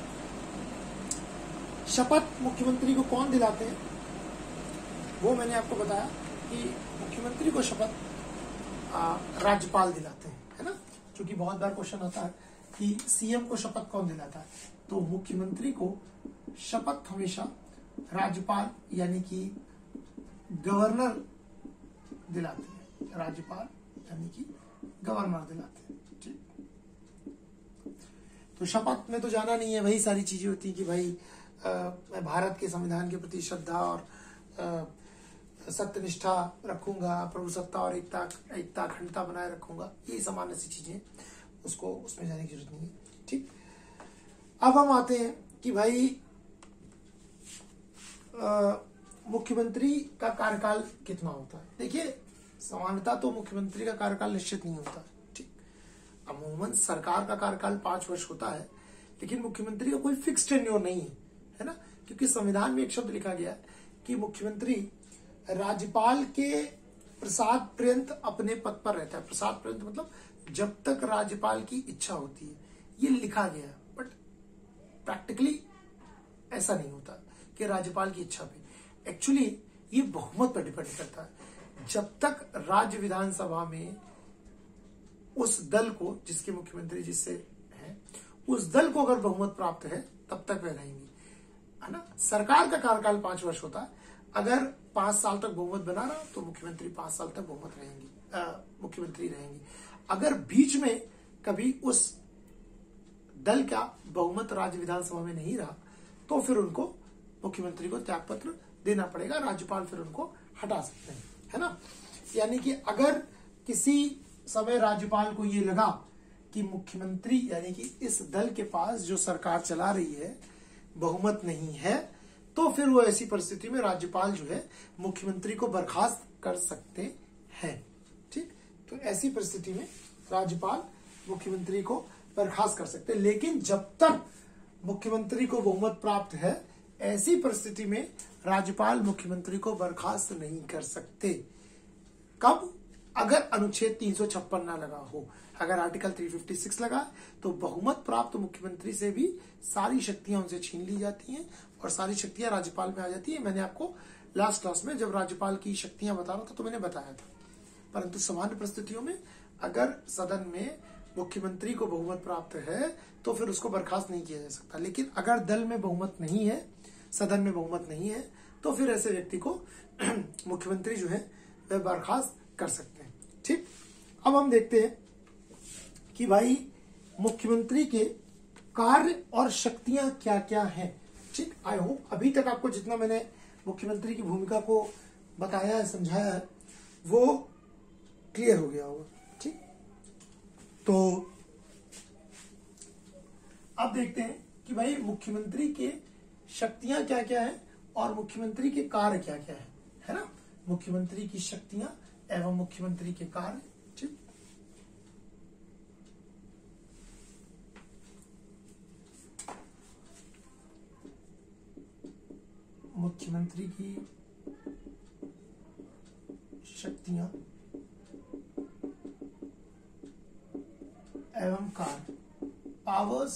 शपथ मुख्यमंत्री को कौन दिलाते हैं वो मैंने आपको बताया कि मुख्यमंत्री को शपथ राज्यपाल दिलाते हैं, है ना। क्योंकि बहुत बार क्वेश्चन आता है कि सीएम को शपथ कौन दिलाता है, तो मुख्यमंत्री को शपथ हमेशा राज्यपाल यानी कि गवर्नर दिलाते हैं। राज्यपाल यानी कि गवर्नर दिलाते हैं। ठीक, तो शपथ में तो जाना नहीं है, वही सारी चीजें होती है कि भाई मैं भारत के संविधान के प्रति श्रद्धा और सत्यनिष्ठा रखूंगा, प्रभुसत्ता और एकता अखंडता बनाए रखूंगा, ये सामान्य सी चीजें, उसको उसमें जाने की जरूरत नहीं है। ठीक, अब हम आते हैं कि भाई मुख्यमंत्री का कार्यकाल कितना होता है। देखिए, सामान्यतः तो मुख्यमंत्री का कार्यकाल निश्चित नहीं होता। ठीक, अमूमन सरकार का कार्यकाल 5 वर्ष होता है, लेकिन मुख्यमंत्री का कोई फिक्स टेन्योर नहीं है ना, क्योंकि संविधान में एक शब्द लिखा गया है कि मुख्यमंत्री राज्यपाल के प्रसाद पर्यंत अपने पद पर रहता है। प्रसाद पर्यंत मतलब जब तक राज्यपाल की इच्छा होती है, ये लिखा गया है, बट प्रैक्टिकली ऐसा नहीं होता कि राज्यपाल की इच्छा पे। एक्चुअली ये बहुमत पर डिपेंड करता है। जब तक राज्य विधानसभा में उस दल को, जिसके मुख्यमंत्री जिससे है, उस दल को अगर बहुमत प्राप्त है तब तक वह रहेंगी, है ना। सरकार का कार्यकाल 5 वर्ष होता है। अगर 5 साल तक बहुमत बना रहा तो मुख्यमंत्री 5 साल तक बहुमत रहेंगी, मुख्यमंत्री रहेंगी। अगर बीच में कभी उस दल का बहुमत राज्य विधानसभा में नहीं रहा तो फिर उनको मुख्यमंत्री को त्यागपत्र देना पड़ेगा, राज्यपाल फिर उनको हटा सकते हैं, है ना। यानी कि अगर किसी समय राज्यपाल को ये लगा कि मुख्यमंत्री यानी कि इस दल के पास जो सरकार चला रही है बहुमत नहीं है, तो फिर वो ऐसी परिस्थिति में राज्यपाल जो है मुख्यमंत्री को बर्खास्त कर सकते हैं। ठीक, तो ऐसी परिस्थिति में राज्यपाल मुख्यमंत्री को बर्खास्त कर सकते हैं। लेकिन जब तक मुख्यमंत्री को बहुमत प्राप्त है, ऐसी परिस्थिति में राज्यपाल मुख्यमंत्री को बर्खास्त नहीं कर सकते। कब? अगर अनुच्छेद 356 ना लगा हो। अगर आर्टिकल 356 लगा तो बहुमत प्राप्त मुख्यमंत्री से भी सारी शक्तियां उनसे छीन ली जाती हैं और सारी शक्तियां राज्यपाल में आ जाती है। मैंने आपको लास्ट क्लास में जब राज्यपाल की शक्तियां बता रहा था तो मैंने बताया था। परंतु सामान्य परिस्थितियों में अगर सदन में मुख्यमंत्री को बहुमत प्राप्त है तो फिर उसको बर्खास्त नहीं किया जा सकता। लेकिन अगर दल में बहुमत नहीं है, सदन में बहुमत नहीं है, तो फिर ऐसे व्यक्ति को मुख्यमंत्री जो है वह बर्खास्त कर सकते हैं। ठीक, अब हम देखते हैं कि भाई मुख्यमंत्री के कार्य और शक्तियां क्या क्या हैं। ठीक, आई होप अभी तक आपको जितना मैंने मुख्यमंत्री की भूमिका को बताया है, समझाया है, वो क्लियर हो गया होगा। ठीक, तो अब देखते हैं कि भाई मुख्यमंत्री के शक्तियां क्या क्या है और मुख्यमंत्री के कार्य क्या क्या है ना। मुख्यमंत्री की शक्तियां एवं मुख्यमंत्री के कार्य। ठीक, मुख्यमंत्री की शक्तियां एवं कार्य, powers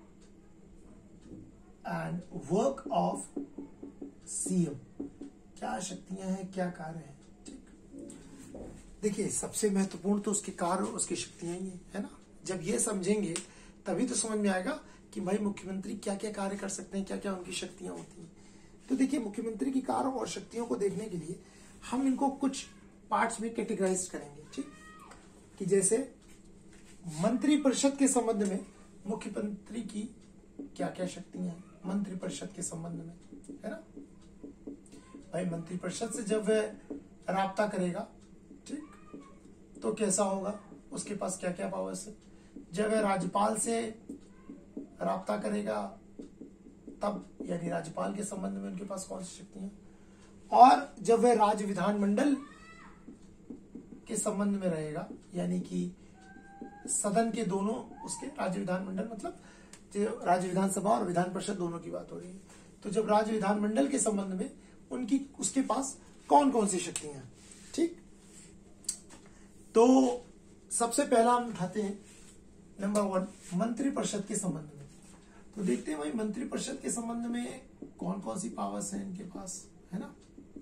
and work of CM, क्या शक्तियां हैं, क्या कार्य हैं। ठीक, देखिए सबसे महत्वपूर्ण तो उसके कार्य और उसकी शक्तियां ही है ना। जब ये समझेंगे तभी तो समझ में आएगा कि भाई मुख्यमंत्री क्या क्या कार्य कर सकते हैं, क्या क्या उनकी शक्तियां होती हैं। तो देखिए मुख्यमंत्री की कार्य और शक्तियों को देखने के लिए हम इनको कुछ पार्ट्स में कैटेगराइज करेंगे। ठीक, कि जैसे मंत्रिपरिषद के संबंध में मुख्यमंत्री की क्या क्या शक्तियां हैं, मंत्रिपरिषद के संबंध में, है ना। भाई मंत्रिपरिषद से जब वह राब्ता करेगा, ठीक, तो कैसा होगा, उसके पास क्या क्या पावर्स है। जब वह राज्यपाल से राब्ता करेगा तब, यानी राज्यपाल के संबंध में उनके पास कौन सी शक्तियां, और जब वह राज्य विधानमंडल के संबंध में रहेगा, यानी कि सदन के दोनों उसके, राज्य विधानमंडल मतलब राज्य विधानसभा और विधान परिषद दोनों की बात हो रही है। तो जब राज्य विधानमंडल के संबंध में उनकी, उसके पास कौन कौन सी शक्तियां हैं। ठीक, तो सबसे पहला हम उठाते हैं नंबर 1 मंत्रिपरिषद के संबंध में। तो देखते हैं भाई मंत्रिपरिषद के संबंध में कौन कौन सी पावर्स हैं इनके पास, है ना।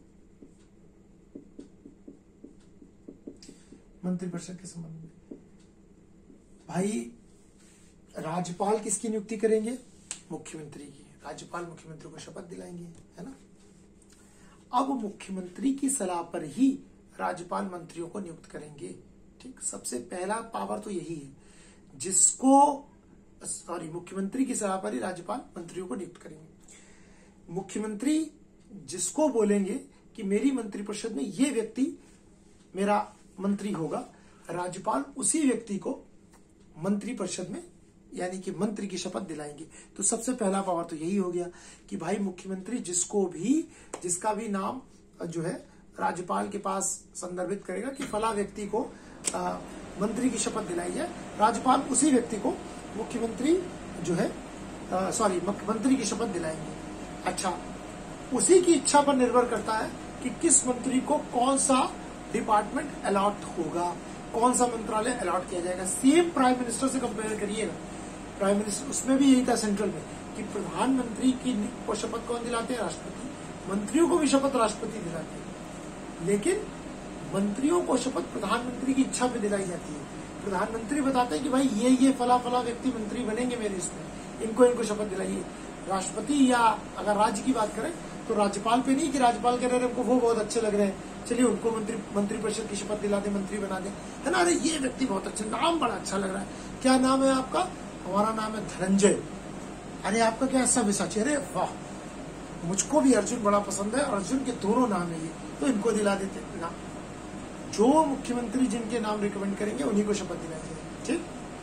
मंत्रिपरिषद के संबंध में भाई राज्यपाल किसकी नियुक्ति करेंगे, मुख्यमंत्री की। राज्यपाल मुख्यमंत्री को शपथ दिलाएंगे, है ना। अब मुख्यमंत्री की सलाह पर ही राज्यपाल मंत्रियों को नियुक्त करेंगे। ठीक, सबसे पहला पावर तो यही है, मुख्यमंत्री की सलाह पर ही राज्यपाल मंत्रियों को नियुक्त करेंगे। मुख्यमंत्री जिसको बोलेंगे कि मेरी मंत्रिपरिषद में ये व्यक्ति मेरा मंत्री होगा, राज्यपाल उसी व्यक्ति को मंत्रिपरिषद में, यानी कि मंत्री की शपथ दिलाएंगे। तो सबसे पहला पावर तो यही हो गया कि भाई मुख्यमंत्री जिसका भी नाम जो है राज्यपाल के पास संदर्भित करेगा कि फला व्यक्ति को मंत्री की शपथ दिलाई है, राज्यपाल उसी व्यक्ति को मुख्यमंत्री जो है मुख्यमंत्री की शपथ दिलाएंगे। अच्छा, उसी की इच्छा पर निर्भर करता है कि किस मंत्री को कौन सा डिपार्टमेंट अलॉट होगा, कौन सा मंत्रालय अलॉट किया जाएगा। सेम प्राइम मिनिस्टर से कंपेयर करिएगा, प्राइम मिनिस्टर उसमें भी यही था सेंट्रल में कि प्रधानमंत्री की को शपथ कौन दिलाते हैं, राष्ट्रपति। मंत्रियों को भी शपथ राष्ट्रपति दिलाते हैं, लेकिन मंत्रियों को शपथ प्रधानमंत्री की इच्छा पे दिलाई जाती है। प्रधानमंत्री बताते हैं कि भाई ये फला फला व्यक्ति मंत्री बनेंगे मेरे इसमें, इनको शपथ दिलाइए। राष्ट्रपति या अगर राज्य की बात करें तो राज्यपाल पे नहीं कि राज्यपाल कह रहे हैं हमको वो बहुत अच्छे लग रहे हैं, चलिए उनको मंत्रिपरिषद की शपथ दिला दे, मंत्री बना दे, है ना। अरे ये व्यक्ति बहुत अच्छा, नाम बड़ा अच्छा लग रहा है, क्या नाम है आपका, हमारा नाम है धनंजय। अरे आपका क्या सव्यसाची, अरे वाह मुझको भी अर्जुन बड़ा पसंद है, अर्जुन के दोनों नाम है ये, तो इनको दिला देते ना। जो मुख्यमंत्री जिनके नाम रिकमेंड करेंगे उन्हीं को शपथ दिलाएंगे। ठीक,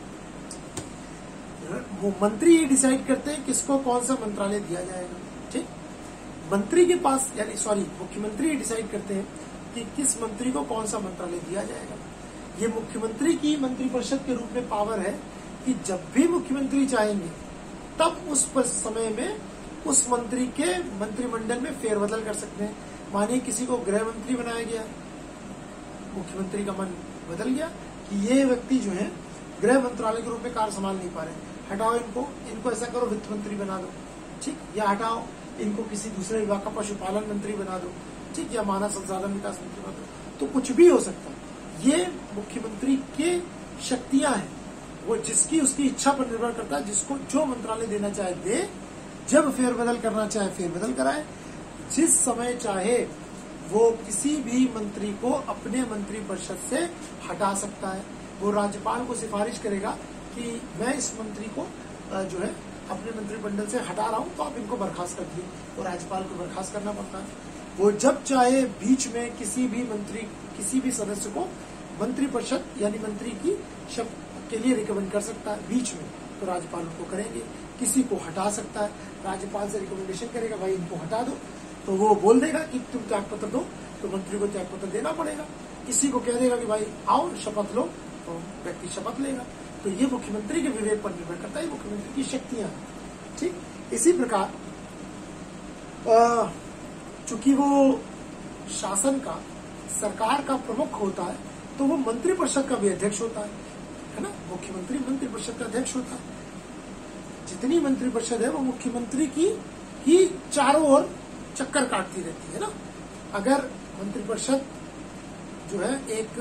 वो मंत्री ही डिसाइड करते हैं किसको कौन सा मंत्रालय दिया जाएगा। ठीक, मंत्री के पास मुख्यमंत्री ही डिसाइड करते हैं कि किस मंत्री को कौन सा मंत्रालय दिया जाएगा। ये मुख्यमंत्री की मंत्रिपरिषद के रूप में पावर है कि जब भी मुख्यमंत्री चाहेंगे तब उस समय में उस मंत्री के मंत्रिमंडल में फेरबदल कर सकते हैं। मानिए किसी को गृह मंत्री बनाया गया, मुख्यमंत्री का मन बदल गया कि ये व्यक्ति जो है गृह मंत्रालय के रूप में कार्य संभाल नहीं पा रहे, हटाओ इनको ऐसा करो वित्त मंत्री बना दो। ठीक, या हटाओ इनको किसी दूसरे विभाग का पशुपालन मंत्री बना दो। ठीक, या मानव संसाधन विकास मंत्री बना दो। तो कुछ भी हो सकता है। ये मुख्यमंत्री के शक्तियां हैं, वो जिसकी उसकी इच्छा पर निर्भर करता है। जिसको जो मंत्रालय देना चाहे दे, जब फेरबदल करना चाहे फेरबदल कराए, जिस समय चाहे वो किसी भी मंत्री को अपने मंत्रिपरिषद से हटा सकता है। वो राज्यपाल को सिफारिश करेगा कि मैं इस मंत्री को जो है अपने मंत्रिमंडल से हटा रहा हूं, तो आप इनको बर्खास्त कर दिए, तो राज्यपाल को बर्खास्त करना पड़ता है। वो जब चाहे बीच में किसी भी सदस्य को मंत्रिपरिषद यानी मंत्री की शपथ के लिए रिकमेंड कर सकता है बीच में, तो राज्यपाल उनको करेंगे। किसी को हटा सकता है, राज्यपाल से रिकमेंडेशन करेगा भाई इनको हटा दो, तो वो बोल देगा कि तुम त्यागपत्र दो, तो मंत्री को त्यागपत्र देना पड़ेगा। किसी को कह देगा कि भाई आओ शपथ लो, तो व्यक्ति शपथ लेगा। तो ये मुख्यमंत्री के विवेक पर निर्भर करता है, मुख्यमंत्री की शक्तियां। ठीक, इसी प्रकार चूंकि वो शासन का, सरकार का प्रमुख होता है, तो वो मंत्रिपरिषद का भी अध्यक्ष होता है ना। मुख्यमंत्री मंत्रिपरिषद का अध्यक्ष होता है। जितनी मंत्रिपरिषद है वो मुख्यमंत्री की ही चारों ओर चक्कर काटती रहती है ना। अगर मंत्रिपरिषद जो है एक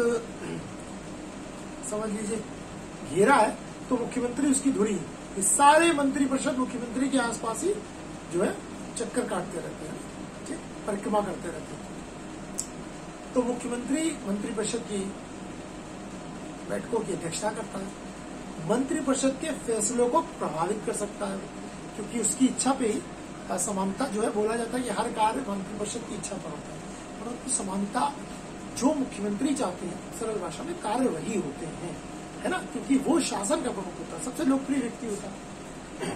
समझ लीजिए घेरा है, तो मुख्यमंत्री उसकी धुरी है। ये सारे मंत्रिपरिषद मुख्यमंत्री के आसपास ही जो है चक्कर काटते रहते हैं, ठीक, परिक्रमा करते रहते हैं। तो मुख्यमंत्री मंत्रिपरिषद की बैठकों की अध्यक्षता करता है, मंत्रिपरिषद के फैसलों को प्रभावित कर सकता है, क्योंकि उसकी इच्छा पे ही समानता जो है, बोला जाता है कि हर कार्य मंत्रिपरिषद की इच्छा पर होता है, परंतु समानता जो मुख्यमंत्री चाहते हैं, सरल भाषा में कार्य वही होते हैं, है ना, क्योंकि वो शासन का प्रमुख होता है, सबसे लोकप्रिय व्यक्ति होता है।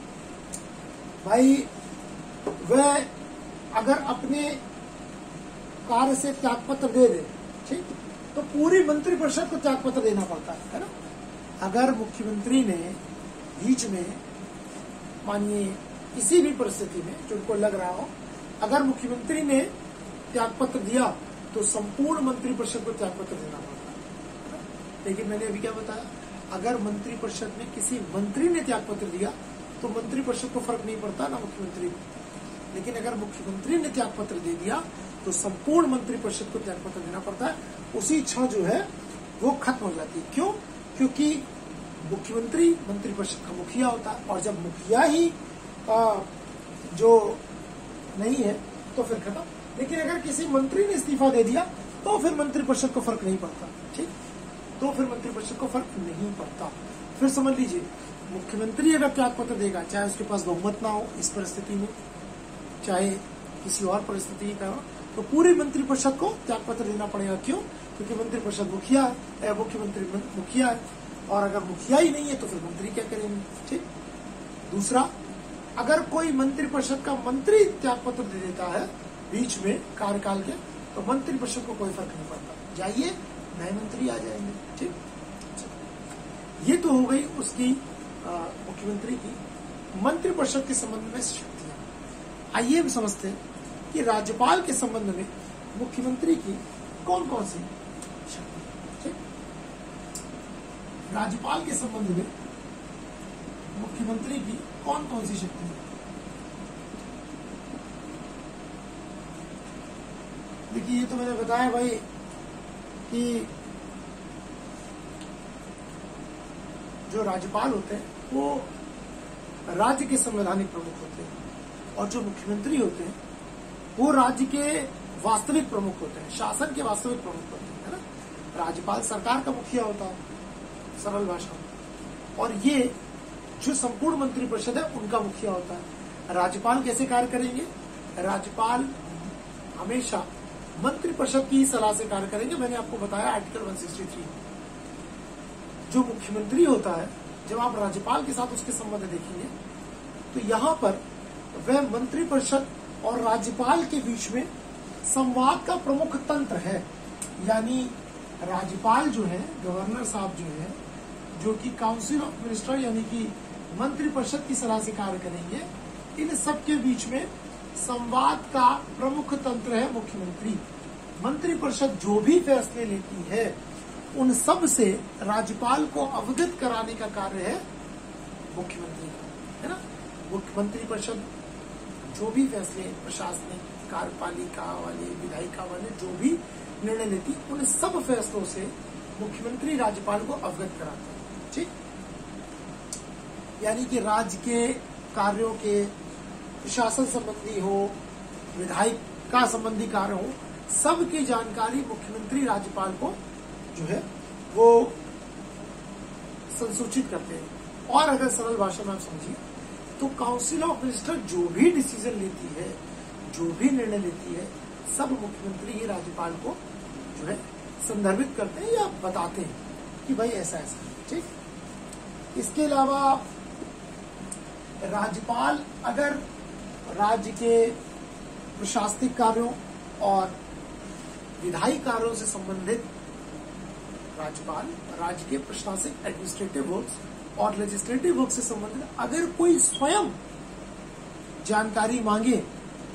भाई वह अगर अपने कार्य से त्यागपत्र दे दे, ठीक, तो पूरी मंत्रिपरिषद को त्यागपत्र देना पड़ता है ना। अगर मुख्यमंत्री ने बीच में, मानिए किसी भी परिस्थिति में जो उनको लग रहा हो, अगर मुख्यमंत्री ने त्यागपत्र दिया तो संपूर्ण मंत्रिपरिषद को त्यागपत्र देना पड़ता है। लेकिन मैंने अभी क्या बताया, अगर मंत्रिपरिषद में किसी मंत्री ने त्यागपत्र दिया तो मंत्रिपरिषद को फर्क नहीं पड़ता ना मुख्यमंत्री को, लेकिन अगर मुख्यमंत्री ने त्यागपत्र दे दिया तो संपूर्ण मंत्रिपरिषद को त्यागपत्र देना पड़ता है। उसी क्षण जो है वो खत्म हो जाती है। क्यों? क्योंकि मुख्यमंत्री मंत्रिपरिषद का मुखिया होता है, और जब मुखिया ही जो नहीं है तो फिर खत्म। लेकिन अगर किसी मंत्री ने इस्तीफा दे दिया तो फिर मंत्रिपरिषद को फर्क नहीं पड़ता, ठीक, तो फिर मंत्रिपरिषद को फर्क नहीं पड़ता। फिर समझ लीजिए, मुख्यमंत्री अगर त्यागपत्र देगा, चाहे उसके पास बहुमत ना हो इस परिस्थिति में, चाहे किसी और परिस्थिति का हो, तो पूरी मंत्रिपरिषद को त्यागपत्र देना पड़ेगा। क्यों? क्योंकि मंत्रिपरिषद मुखिया है, मुख्यमंत्री मुखिया है, और अगर मुखिया ही नहीं है तो फिर मंत्री क्या करेंगे, ठीक। दूसरा, अगर कोई मंत्रिपरिषद का मंत्री त्यागपत्र दे देता है बीच में कार्यकाल के, तो मंत्रिपरिषद को कोई फर्क नहीं पड़ता, जाइए नए मंत्री आ जाएंगे, ठीक। ये तो हो गई उसकी मुख्यमंत्री की मंत्रिपरिषद के संबंध में शक्तियां। आइए हम समझते हैं कि राज्यपाल के संबंध में मुख्यमंत्री की कौन कौन सी शक्ति, ठीक। राज्यपाल के संबंध में मुख्यमंत्री की कौन कौन सी शक्ति है? देखिए, ये तो मैंने बताया भाई कि जो राज्यपाल होते हैं वो राज्य के संवैधानिक प्रमुख होते हैं, और जो मुख्यमंत्री होते हैं वो राज्य के वास्तविक प्रमुख होते हैं, शासन के वास्तविक प्रमुख होते हैं, है ना। राज्यपाल सरकार का मुखिया होता है सरल भाषा में, और ये जो संपूर्ण मंत्रिपरिषद है उनका मुखिया होता है। राज्यपाल कैसे कार्य करेंगे? राज्यपाल हमेशा मंत्रिपरिषद की सलाह से कार्य करेंगे। मैंने आपको बताया आर्टिकल 163। जो मुख्यमंत्री होता है, जब आप राज्यपाल के साथ उसके संबंध देखेंगे तो यहाँ पर वह मंत्रिपरिषद और राज्यपाल के बीच में संवाद का प्रमुख तंत्र है। यानी राज्यपाल जो है, गवर्नर साहब जो है, जो कि काउंसिल ऑफ मिनिस्टर यानी कि मंत्रिपरिषद की सलाह से कार्य करेंगे, इन सब के बीच में संवाद का प्रमुख तंत्र है मुख्यमंत्री। मंत्रिपरिषद जो भी फैसले लेती है उन सब से राज्यपाल को अवगत कराने का कार्य है मुख्यमंत्री का, है ना। मंत्रिपरिषद जो भी फैसले प्रशासनिक, कार्यपालिका वाले, विधायिका वाले जो भी निर्णय लेती, उन सब फैसलों से मुख्यमंत्री राज्यपाल को अवगत कराते हैं, ठीक। यानी कि राज्य के कार्यों के प्रशासन संबंधी हो, विधायिका संबंधी कार्य हो, सब की जानकारी मुख्यमंत्री राज्यपाल को जो है वो संसूचित करते हैं। और अगर सरल भाषा में आप समझिए तो काउंसिल ऑफ मिनिस्टर जो भी डिसीजन लेती है, जो भी निर्णय लेती है, सब मुख्यमंत्री ही राज्यपाल को जो है संदर्भित करते हैं या बताते हैं कि भाई ऐसा ऐसा, ठीक। इसके अलावा राज्यपाल अगर राज्य के प्रशासनिक कार्यों और विधायी कार्यों से संबंधित राज्यपाल राज्य के प्रशासनिक एडमिनिस्ट्रेटिव वर्क्स और लेजिस्लेटिव वर्क से संबंधित अगर कोई स्वयं जानकारी मांगे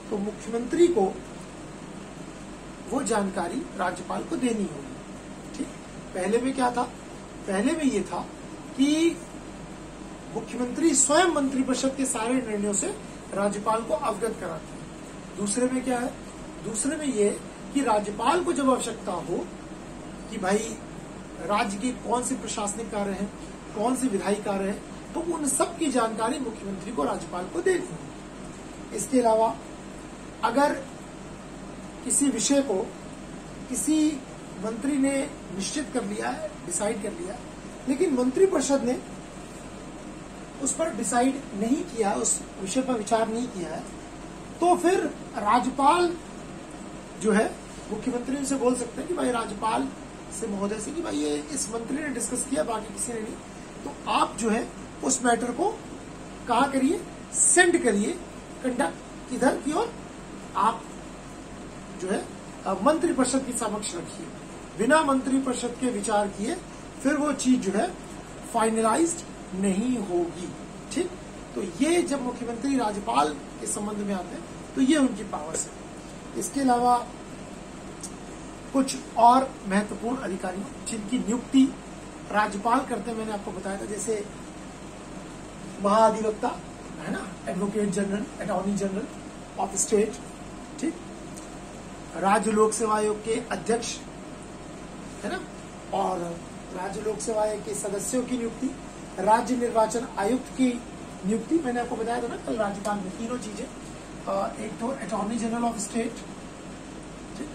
तो मुख्यमंत्री को वो जानकारी राज्यपाल को देनी होगी। ठीक, पहले में क्या था? पहले में ये था कि मुख्यमंत्री स्वयं मंत्रिपरिषद के सारे निर्णयों से राज्यपाल को अवगत कराते हैं। दूसरे में क्या है? दूसरे में ये कि राज्यपाल को जब आवश्यकता हो कि भाई राज्य के कौन से प्रशासनिक कार्य हैं, कौन से विधायी कार्य हैं, तो उन सब की जानकारी मुख्यमंत्री को राज्यपाल को देनी है। इसके अलावा अगर किसी विषय को किसी मंत्री ने निश्चित कर लिया है, डिसाइड कर लिया है, लेकिन मंत्रिपरिषद ने उस पर डिसाइड नहीं किया, उस विषय पर विचार नहीं किया है, तो फिर राज्यपाल जो है मुख्यमंत्री से बोल सकते हैं कि भाई राज्यपाल से महोदय से कि भाई ये इस मंत्री ने डिस्कस किया, बाकी किसी ने नहीं, तो आप जो है उस मैटर को कहा करिए, सेंड करिए, कंडक्ट इधर की ओर आप जो है मंत्रिपरिषद की समक्ष रखिए। बिना मंत्रिपरिषद के विचार किए फिर वो चीज जो है फाइनलाइज्ड नहीं होगी। ठीक, तो ये जब मुख्यमंत्री राज्यपाल के संबंध में आते हैं तो ये उनकी पावर्स है। इसके अलावा कुछ और महत्वपूर्ण अधिकारियों जिनकी नियुक्ति राज्यपाल करते हैं, मैंने आपको बताया था, जैसे महाधिवक्ता है ना, advocate general, attorney general of state, ठीक, राज्य लोक सेवा आयोग के अध्यक्ष है ना, और राज्य लोक सेवा आयोग के सदस्यों की नियुक्ति, राज्य निर्वाचन आयुक्त की नियुक्ति, मैंने आपको बताया था ना कल राज्यपाल में तीनों चीजें, एक तो अटॉर्नी जनरल ऑफ स्टेट, ठीक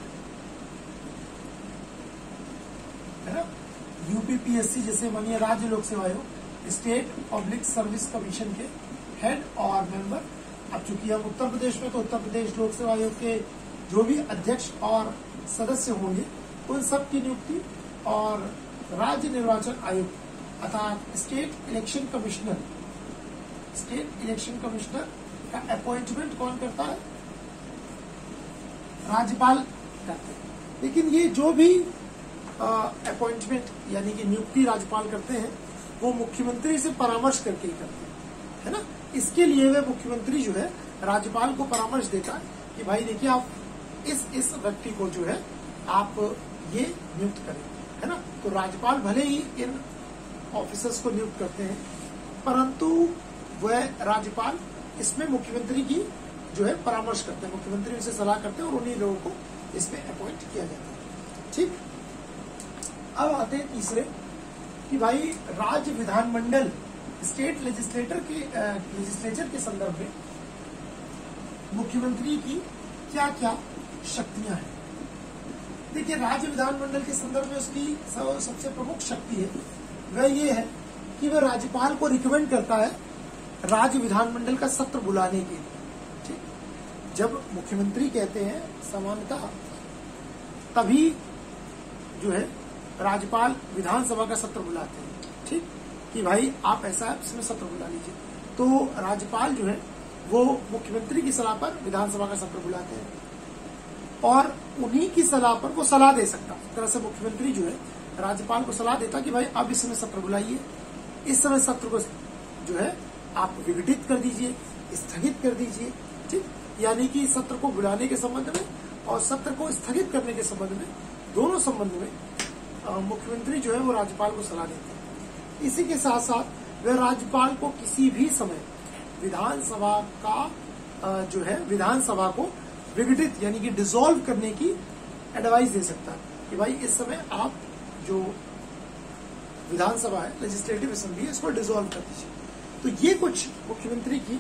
है ना, यूपीपीएससी जैसे मानिए राज्य लोक सेवा आयोग, स्टेट पब्लिक सर्विस कमीशन के हेड और मेंबर। अब चूंकि हम उत्तर प्रदेश में, तो उत्तर प्रदेश लोक सेवा आयोग के जो भी अध्यक्ष और सदस्य होंगे उन सब की नियुक्ति, और राज्य निर्वाचन आयुक्त अर्थात state election commissioner, state election commissioner का अपॉइंटमेंट कौन करता है? राज्यपाल करते हैं। लेकिन ये जो भी अपॉइंटमेंट यानी कि नियुक्ति राज्यपाल करते हैं वो मुख्यमंत्री से परामर्श करके ही करते हैं, है ना। इसके लिए वे मुख्यमंत्री जो है राज्यपाल को परामर्श देता है कि भाई देखिए आप इस व्यक्ति को जो है आप ये नियुक्त करें, है ना। तो राज्यपाल भले ही इन ऑफिसर्स को नियुक्त करते हैं, परंतु वह राज्यपाल इसमें मुख्यमंत्री की जो है परामर्श करते हैं, मुख्यमंत्री उनसे सलाह करते हैं और उन्हीं लोगों को इसमें अपॉइंट किया जाता है। ठीक, अब आते हैं तीसरे कि भाई राज्य विधानमंडल, स्टेट लेजिस्लेचर के संदर्भ में मुख्यमंत्री की क्या क्या शक्तियां हैं। देखिए राज्य विधानमंडल के संदर्भ में उसकी सबसे प्रमुख शक्ति है वह ये है कि वह राज्यपाल को रिकमेंड करता है राज्य विधानमंडल का सत्र बुलाने के लिए। ठीक, जब मुख्यमंत्री कहते हैं सामान्यतः तभी जो है राज्यपाल विधानसभा का सत्र बुलाते हैं, ठीक, कि भाई आप ऐसा इसमें सत्र बुला लीजिए। तो राज्यपाल जो है वो मुख्यमंत्री की सलाह पर विधानसभा का सत्र बुलाते हैं और उन्हीं की सलाह पर वो सलाह दे सकता है। इस तरह से मुख्यमंत्री जो है राज्यपाल को सलाह देता कि भाई अब इस समय सत्र बुलाइए, इस समय सत्र को जो है आप विघटित कर दीजिए, स्थगित कर दीजिए। ठीक, यानी कि सत्र को बुलाने के संबंध में और सत्र को स्थगित करने के संबंध में, दोनों संबंध में मुख्यमंत्री जो है वो राज्यपाल को सलाह देते हैं। इसी के साथ साथ वह राज्यपाल को किसी भी समय विधानसभा का जो है विधानसभा को विघटित यानी कि डिसॉल्व करने की एडवाइस दे सकता है कि भाई इस समय आप जो विधानसभा है, लेजिस्लेटिव असेंबली है, इसको डिसॉल्व कर दीजिए। तो ये कुछ मुख्यमंत्री की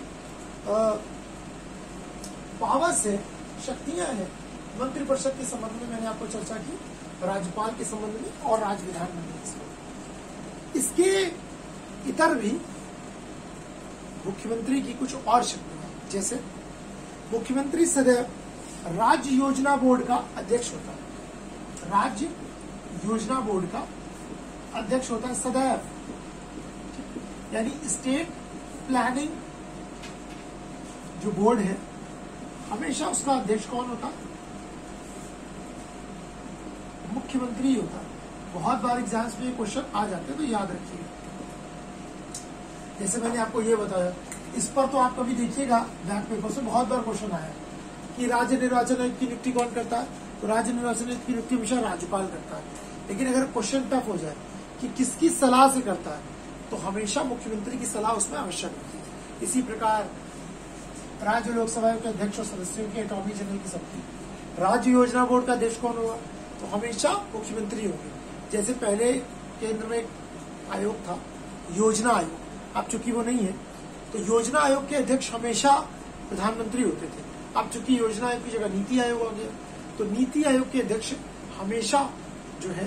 पावर्स है, शक्तियां हैं मंत्रिपरिषद के संबंध में। मैंने आपको चर्चा की राज्यपाल के संबंध में और राज्य विधानमंडल के संबंध में। इसके इतर भी मुख्यमंत्री की कुछ और शक्तियां, जैसे मुख्यमंत्री सदैव राज्य योजना बोर्ड का अध्यक्ष होता है, राज्य योजना बोर्ड का अध्यक्ष होता है सदैव, यानी स्टेट प्लानिंग जो बोर्ड है हमेशा उसका अध्यक्ष कौन होता है? मुख्यमंत्री होता है। बहुत बार एग्जाम्स में ये क्वेश्चन आ जाते हैं तो याद रखिए। जैसे मैंने आपको ये बताया, इस पर तो आप कभी देखिएगा बैक पेपर से बहुत बार क्वेश्चन आया कि राज्य निर्वाचन आयोग की नियुक्ति कौन करता है, तो राज्य निर्वाचन आयोग की नियुक्ति हमेशा राज्यपाल करता है। लेकिन अगर क्वेश्चन टफ हो जाए कि किसकी सलाह से करता है, तो हमेशा मुख्यमंत्री की सलाह उसमें आवश्यक होती है। इसी प्रकार राज्य लोकसभा के अध्यक्ष और सदस्यों की अटॉर्नी जनरल की शक्ति, राज्य योजना बोर्ड का अध्यक्ष कौन होगा, तो हमेशा मुख्यमंत्री होंगे। जैसे पहले केंद्र में एक आयोग था योजना आयोग, अब चूंकि वो नहीं है, तो योजना आयोग के अध्यक्ष हमेशा प्रधानमंत्री होते थे। अब चूंकि योजना आयोग की जगह नीति आयोग आ गया, तो नीति आयोग के अध्यक्ष हमेशा जो है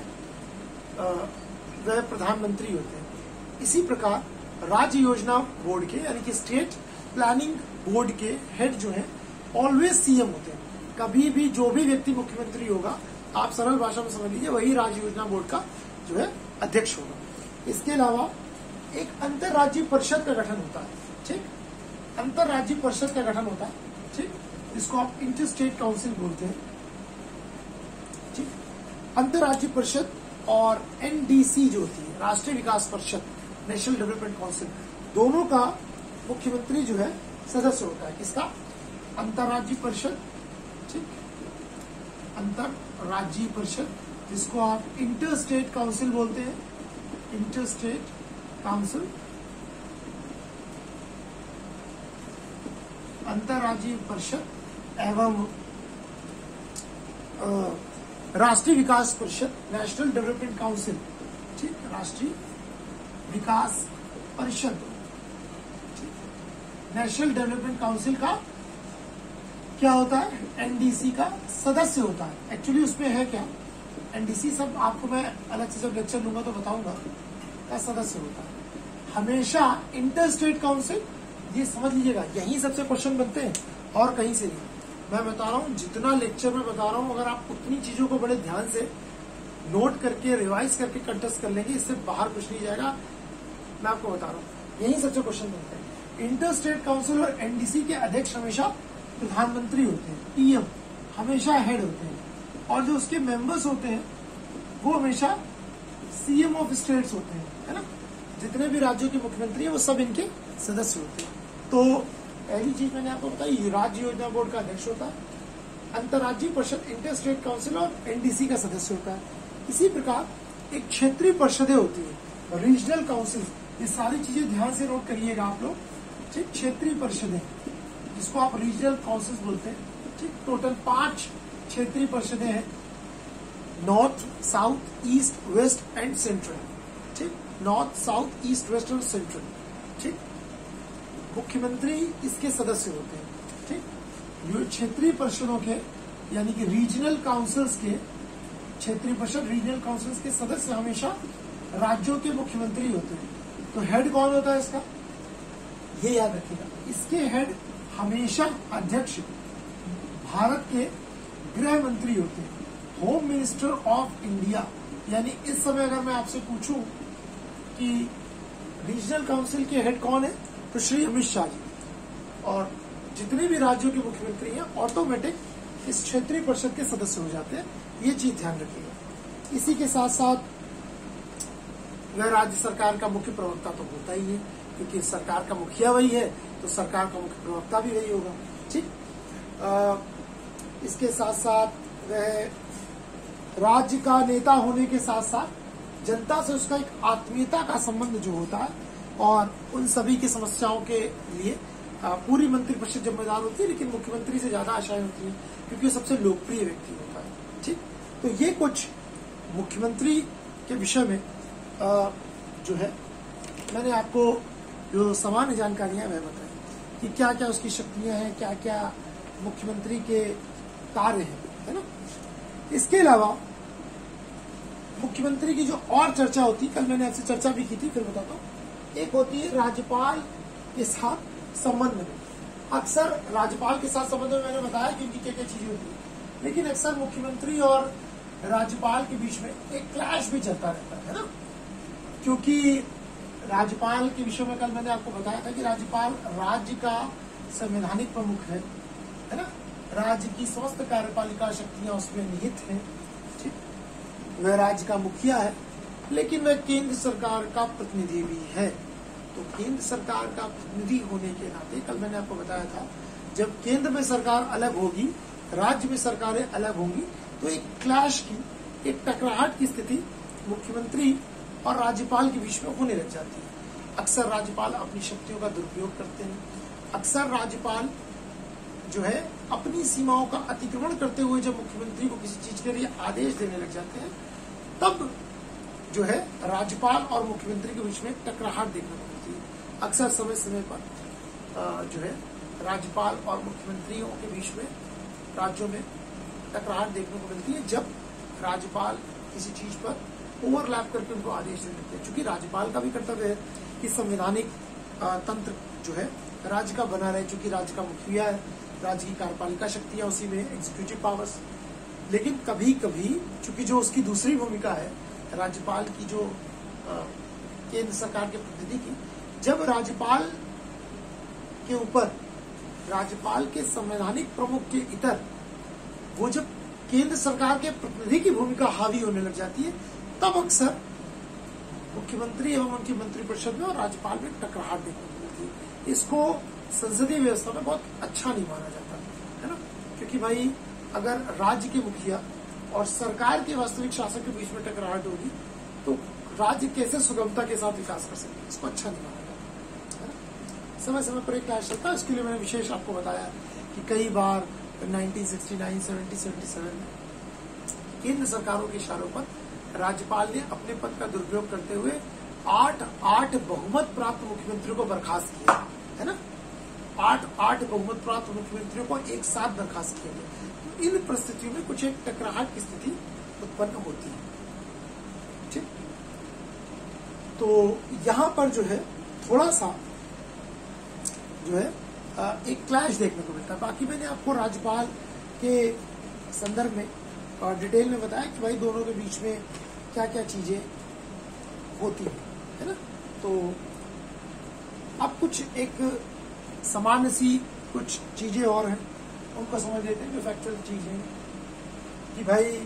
वह प्रधानमंत्री होते हैं। इसी प्रकार राज्य योजना बोर्ड के यानी कि स्टेट प्लानिंग बोर्ड के हेड जो है ऑलवेज सीएम होते हैं। कभी भी जो भी व्यक्ति मुख्यमंत्री होगा, आप सरल भाषा में समझ लीजिए, वही राज्य योजना बोर्ड का जो है अध्यक्ष होगा। इसके अलावा एक अंतर्राज्यीय परिषद का गठन होता है, ठीक, अंतर्राज्यीय परिषद का गठन होता है, ठीक, जिसको आप इंटर स्टेट काउंसिल बोलते हैं, ठीक। अंतर्राज्यीय परिषद और एनडीसी जो होती है राष्ट्रीय विकास परिषद, नेशनल डेवलपमेंट काउंसिल, दोनों का मुख्यमंत्री जो है सदस्य होता है। किसका? अंतर्राज्यीय परिषद, ठीक, अंतर्राज्यीय परिषद, जिसको आप इंटर स्टेट काउंसिल बोलते हैं, इंटर स्टेट काउंसिल, अंतर्राज्यीय परिषद एवं राष्ट्रीय विकास परिषद, नेशनल डेवलपमेंट काउंसिल, ठीक, राष्ट्रीय विकास परिषद, नेशनल डेवलपमेंट काउंसिल का क्या होता है? एनडीसी का सदस्य होता है। एक्चुअली उसमें है क्या, एनडीसी सब आपको मैं अलग से जब लेक्चर लूंगा तो बताऊंगा, का सदस्य होता है। हमेशा इंटर स्टेट काउंसिल, ये समझ लीजिएगा, यहीं सबसे क्वेश्चन बनते हैं और कहीं से नहीं। मैं बता रहा हूँ, जितना लेक्चर में बता रहा हूँ, अगर आप उतनी चीजों को बड़े ध्यान से नोट करके रिवाइज करके कंटेस्ट कर लेंगे, इससे बाहर कुछ नहीं जाएगा। मैं आपको बता रहा हूँ, यही सबसे क्वेश्चन बनते हैं। इंटर स्टेट काउंसिल और एनडीसी के अध्यक्ष हमेशा प्रधानमंत्री होते हैं, पीएम हमेशा हेड होते हैं, और जो उसके मेंबर्स होते हैं वो हमेशा सीएम ऑफ स्टेट्स होते हैं, है ना। जितने भी राज्यों के मुख्यमंत्री हैं वो सब इनके सदस्य होते हैं। तो पहली चीज मैंने आपको बताई, राज्य योजना बोर्ड का अध्यक्ष होता है, अंतर्राज्यीय परिषद, इंटर स्टेट काउंसिल और एनडीसी का सदस्य होता है। इसी प्रकार एक क्षेत्रीय परिषदें होती है, रीजनल काउंसिल, ये सारी चीजें ध्यान से नोट करिएगा आप लोग, ठीक। क्षेत्रीय परिषदें, जिसको आप रीजनल काउंसिल बोलते हैं, ठीक। टोटल 5 क्षेत्रीय परिषदें हैं, north, south, east, west and central, ठीक। नॉर्थ, साउथ, ईस्ट, वेस्ट और सेंट्रल, ठीक। मुख्यमंत्री इसके सदस्य होते हैं, ठीक। क्षेत्रीय परिषदों के यानी कि रीजनल काउंसिल्स के, क्षेत्रीय परिषद रीजनल काउंसिल्स के सदस्य हमेशा राज्यों के मुख्यमंत्री होते हैं। तो हेड कौन होता है इसका, ये याद रखिएगा, इसके हेड हमेशा अध्यक्ष भारत के गृह मंत्री होते हैं, होम मिनिस्टर ऑफ इंडिया। यानी इस समय अगर मैं आपसे पूछूं कि रीजनल काउंसिल के हेड कौन है, तो श्री अमित शाह जी, और जितने भी राज्यों के मुख्यमंत्री हैं ऑटोमेटिक इस क्षेत्रीय परिषद के सदस्य हो जाते हैं। ये चीज ध्यान रखिएगा। इसी के साथ साथ वह राज्य सरकार का मुख्य प्रवक्ता तो होता ही है, क्योंकि सरकार का मुखिया वही है, तो सरकार का मुख्य प्रवक्ता भी वही होगा, ठीक। इसके साथ साथ वह राज्य का नेता होने के साथ साथ जनता से उसका एक आत्मीयता का संबंध जो होता है, और उन सभी की समस्याओं के लिए पूरी मंत्रिपरिषद जिम्मेदार होती है, लेकिन मुख्यमंत्री से ज्यादा आशाएं होती हैं क्योंकि वो सबसे लोकप्रिय व्यक्ति होता है, ठीक। तो ये कुछ मुख्यमंत्री के विषय में जो है मैंने आपको जो सामान्य जानकारियां वह बताई कि क्या क्या उसकी शक्तियां हैं, क्या क्या मुख्यमंत्री के कार्य हैं, है ना। इसके अलावा मुख्यमंत्री की जो और चर्चा होती, कल मैंने आपसे चर्चा भी की थी, फिर बताता हूँ। एक होती है राज्यपाल के साथ संबंध में। अक्सर राज्यपाल के साथ संबंध में मैंने बताया कि उनकी क्या क्या चीजें होती है, लेकिन अक्सर मुख्यमंत्री और राज्यपाल के बीच में एक क्लैश भी चलता रहता है ना। क्योंकि राज्यपाल के विषय में कल मैंने आपको बताया था कि राज्यपाल राज्य का संवैधानिक प्रमुख है ना। राज्य की समस्त कार्यपालिका शक्तियां उसमें निहित हैं, ठीक। वह राज्य का मुखिया है, लेकिन वह केंद्र सरकार का प्रतिनिधि भी है। तो केंद्र सरकार का प्रतिनिधि होने के नाते कल मैंने आपको बताया था जब केंद्र में सरकार अलग होगी, राज्य में सरकारें अलग होंगी, तो एक क्लैश की, एक टकराहट की स्थिति मुख्यमंत्री और राज्यपाल के बीच में होने लग जाती है। अक्सर राज्यपाल अपनी शक्तियों का दुरुपयोग करते हैं। अक्सर राज्यपाल जो है अपनी सीमाओं का अतिक्रमण करते हुए जब मुख्यमंत्री को किसी चीज के लिए आदेश देने लग जाते हैं, तब जो है राज्यपाल और मुख्यमंत्री के बीच में टकराहट देखने को मिलती है। अक्सर समय समय पर जो है राज्यपाल और मुख्यमंत्रियों के बीच में राज्यों में टकराहट देखने को मिलती है, जब राज्यपाल किसी चीज पर ओवरलैप करके उनको आदेश दे देते हैं। चूंकि राज्यपाल का भी कर्तव्य है कि संवैधानिक तंत्र जो है राज्य का बना रहे, चूंकि राज्य का मुखिया है, राज्य की कार्यपालिका शक्तियां उसी में, एग्जीक्यूटिव पावर्स। लेकिन कभी कभी चूंकि जो उसकी दूसरी भूमिका है राज्यपाल की, जो केंद्र सरकार के प्रतिनिधि की, जब राज्यपाल के ऊपर, राज्यपाल के संवैधानिक प्रमुख के इतर वो जब केंद्र सरकार के प्रतिनिधि की भूमिका हावी होने लग जाती है, तब अक्सर मुख्यमंत्री एवं उनकी मंत्रिपरिषद में और राज्यपाल में टकराहट देखने को मिलती है। इसको संसदीय व्यवस्था में बहुत अच्छा नहीं माना जाता है ना, क्योंकि भाई अगर राज्य के मुखिया और सरकार के वास्तविक शासक के बीच में टकराहट होगी तो राज्य कैसे सुगमता के साथ विकास कर सकते हैं, इसको अच्छा नहीं माना जाता है ना। समय समय पर एक क्लैश चलता है। इसके लिए मैंने विशेष आपको बताया कि कई बार 1969, 70, 77 में केंद्र सरकारों के इशारों पर राज्यपाल ने अपने पद का दुरुपयोग करते हुए 8 बहुमत प्राप्त मुख्यमंत्रियों को बर्खास्त किया है ना। 8 बहुमत प्राप्त मुख्यमंत्रियों को एक साथ बर्खास्त किया गया। तो इन परिस्थितियों में कुछ एक टकराहट की स्थिति उत्पन्न होती है। ठीक, तो यहां पर जो है थोड़ा सा जो है एक क्लैश देखने को मिलता है। बाकी मैंने आपको राज्यपाल के संदर्भ में और डिटेल में बताया कि भाई दोनों के बीच में क्या क्या चीजें होती है ना। तो अब कुछ एक सामान्य सी कुछ चीजें और हैं, उनको समझ लेते हैं, जो फैक्चुअल चीजें कि भाई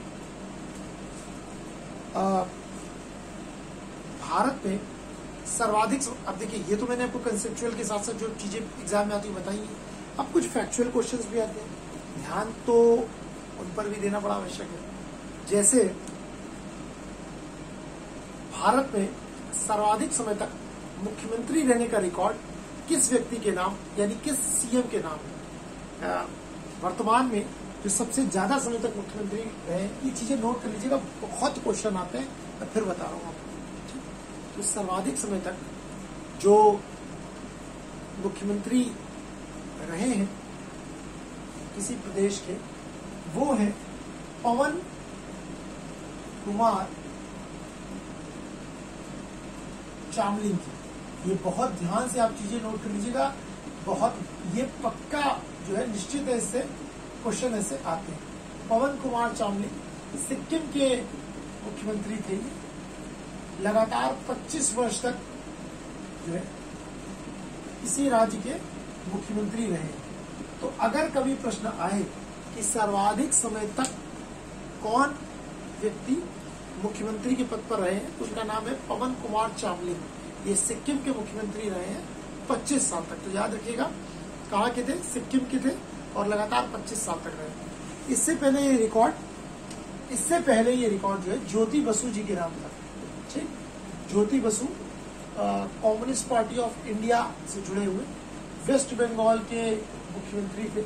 भारत में सर्वाधिक, अब देखिए ये तो मैंने आपको कंसेप्चुअल के साथ साथ जो चीजें एग्जाम में आती बताई हैं। अब कुछ फैक्चुअल क्वेश्चंस भी आते हैं, ध्यान तो उन पर भी देना बड़ा आवश्यक है। जैसे भारत में सर्वाधिक समय तक मुख्यमंत्री रहने का रिकॉर्ड किस व्यक्ति के नाम, यानी किस सीएम के नाम है। वर्तमान में जो सबसे ज्यादा समय तक मुख्यमंत्री रहे, ये चीजें नोट कर लीजिएगा, बहुत क्वेश्चन आते हैं, मैं फिर बता रहा हूँ आपको। तो सर्वाधिक समय तक जो मुख्यमंत्री रहे हैं किसी प्रदेश के, वो है पवन कुमार चामलिंग की। ये बहुत ध्यान से आप चीजें नोट कर लीजिएगा, बहुत ये पक्का जो है निश्चित है, इससे क्वेश्चन ऐसे आते हैं। पवन कुमार चामलिंग सिक्किम के मुख्यमंत्री थे, लगातार 25 वर्ष तक जो है इसी राज्य के मुख्यमंत्री रहे। तो अगर कभी प्रश्न आए कि सर्वाधिक समय तक कौन व्यक्ति मुख्यमंत्री के पद पर रहे हैं, तो उनका नाम है पवन कुमार चामलिंग। ये सिक्किम के मुख्यमंत्री रहे हैं 25 साल तक। तो याद रखिएगा, कहाँ के थे, सिक्किम के थे, और लगातार 25 साल तक रहे। इससे पहले ये रिकॉर्ड जो है ज्योति बसु जी के नाम था। ठीक, Jyoti Basu Communist Party of India से जुड़े हुए वेस्ट बंगाल के मुख्यमंत्री थे।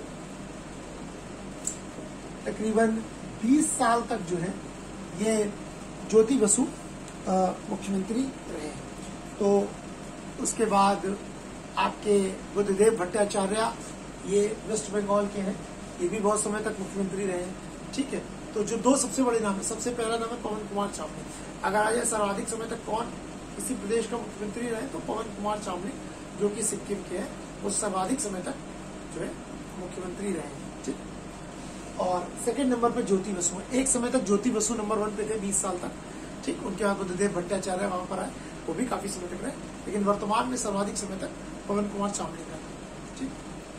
तकरीबन 20 साल तक जो है ये ज्योति बसु मुख्यमंत्री रहे। तो उसके बाद आपके बुद्धदेव भट्टाचार्य, ये वेस्ट बंगाल के हैं, ये भी बहुत समय तक मुख्यमंत्री रहे। ठीक है, तो जो दो सबसे बड़े नाम है, सबसे पहला नाम है पवन कुमार चामलिंग। अगर आ जाए सर्वाधिक समय तक कौन किसी प्रदेश का मुख्यमंत्री रहे, तो पवन कुमार चामलिंग जो कि सिक्किम के हैं, वो सर्वाधिक समय तक जो है मुख्यमंत्री रहे। ठीक, और सेकंड नंबर पर ज्योति बसु है। एक समय तक ज्योति बसु नंबर 1 पे थे 20 साल तक। ठीक, उनके बाद बुद्धदेव भट्टाचार्य वहां पर आए, वो भी काफी समय तक रहे, लेकिन वर्तमान में सर्वाधिक समय तक पवन कुमार चामलिंग रहे। ठीक,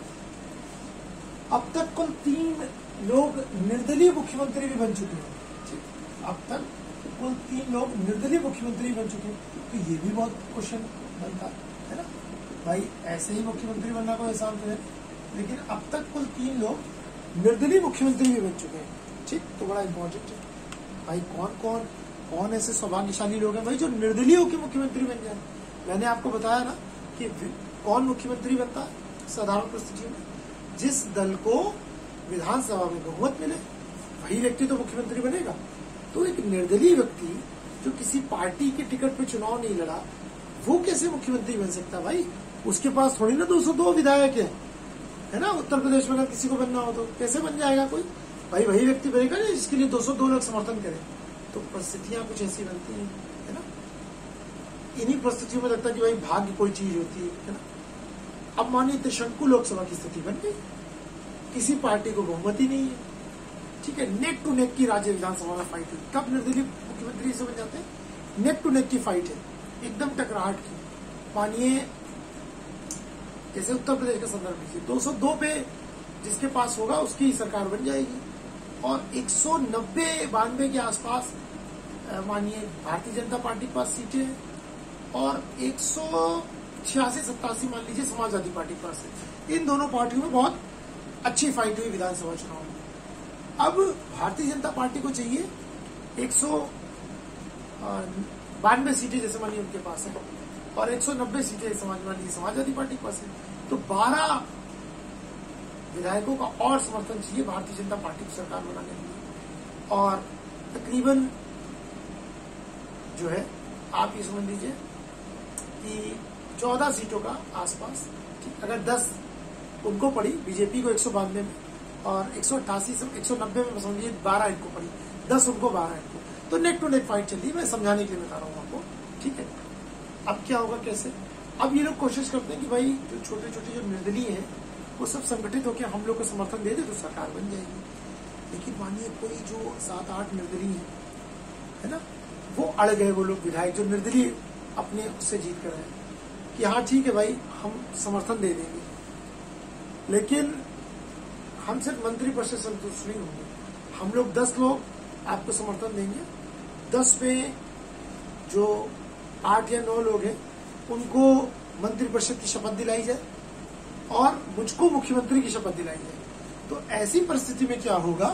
अब तक कुल 3 लोग निर्दलीय मुख्यमंत्री भी बन चुके हैं। ठीक, अब तक कुल 3 लोग निर्दलीय मुख्यमंत्री बन चुके हैं। तो ये भी बहुत क्वेश्चन बनता है ना भाई, ऐसे ही मुख्यमंत्री बनना कोई आसान तो है, लेकिन अब तक कुल 3 लोग निर्दलीय मुख्यमंत्री भी बन चुके हैं। ठीक, तो बड़ा इंपॉर्टेंट है भाई, कौन ऐसे सौभाग्यशाली लोग हैं भाई जो निर्दलीय होकर मुख्यमंत्री बन जाए। मैंने आपको बताया ना कि कौन मुख्यमंत्री बनता है साधारण परिस्थितियों में, जिस दल को विधानसभा में बहुमत मिले वही व्यक्ति तो मुख्यमंत्री बनेगा। तो एक निर्दलीय व्यक्ति जो किसी पार्टी के टिकट पे चुनाव नहीं लड़ा, वो कैसे मुख्यमंत्री बन सकता भाई? उसके पास थोड़ी ना 202 विधायक है ना। उत्तर प्रदेश में अगर किसी को बनना हो तो कैसे बन जाएगा कोई भाई? वही व्यक्ति बनेगा ना जिसके लिए 202 लोग समर्थन करें। तो परिस्थितियां कुछ ऐसी बनती हैं, है ना। इन्हीं परिस्थितियों में लगता है कि भाई भाग्य कोई चीज होती है ना। अब मानिए त्रिशंकु लोकसभा की स्थिति बन गई, किसी पार्टी को बहुमत ही नहीं है, ठीक है। नेक टू नेक की राज्य विधानसभा में फाइट हुई। कब निर्दलीय मुख्यमंत्री से बन जाते हैं? नेक टू नेक की फाइट है, एकदम टकराहट की। मानिए जैसे उत्तर प्रदेश का संदर्भ लीजिए, 202 पे जिसके पास होगा उसकी सरकार बन जाएगी, और 190-92 के आसपास मानिए भारतीय जनता पार्टी के पास सीटें हैं, और 186-87 मान लीजिए समाजवादी पार्टी के पास है। इन दोनों पार्टियों में बहुत अच्छी फाइट हुई विधानसभा चुनाव में। अब भारतीय जनता पार्टी को चाहिए 192 सीटें जैसे मानिए उनके पास है, और 190 सीटें समाजवादी पार्टी के पास है। तो 12 विधायकों का और समर्थन चाहिए भारतीय जनता पार्टी को सरकार बनाने के लिए, और तकरीबन जो है आप ये समझ लीजिए कि 14 सीटों का आसपास, ठीक। अगर 10 उनको पड़ी, बीजेपी को 192 में, और 190 में समझ लीजिए 12 इनको पड़ी, 10 उनको 12 इनको, तो नेक टू नेक फाइट चल रही है। मैं समझाने के लिए बता रहा हूँ आपको, ठीक है। अब क्या होगा, कैसे? अब ये लोग कोशिश करते हैं कि भाई जो छोटे छोटे जो निर्दलीय हैं वो सब संगठित होकर हम लोग को समर्थन दे दे तो सरकार बन जाएगी। लेकिन मानिए कोई जो 7-8 निर्दलीय है ना, वो अड़ गए, वो लोग विधायक जो निर्दलीय अपने उससे जीत कर आए कि हाँ ठीक है भाई हम समर्थन दे देंगे, लेकिन हम सिर्फ मंत्री पद से संतुष्ट नहीं होंगे, हम लोग 10 लोग आपको समर्थन देंगे, 10 में जो 8 या 9 लोग हैं उनको मंत्री परिषद की शपथ दिलाई जाए और मुझको मुख्यमंत्री की शपथ दिलाई जाए। तो ऐसी परिस्थिति में क्या होगा,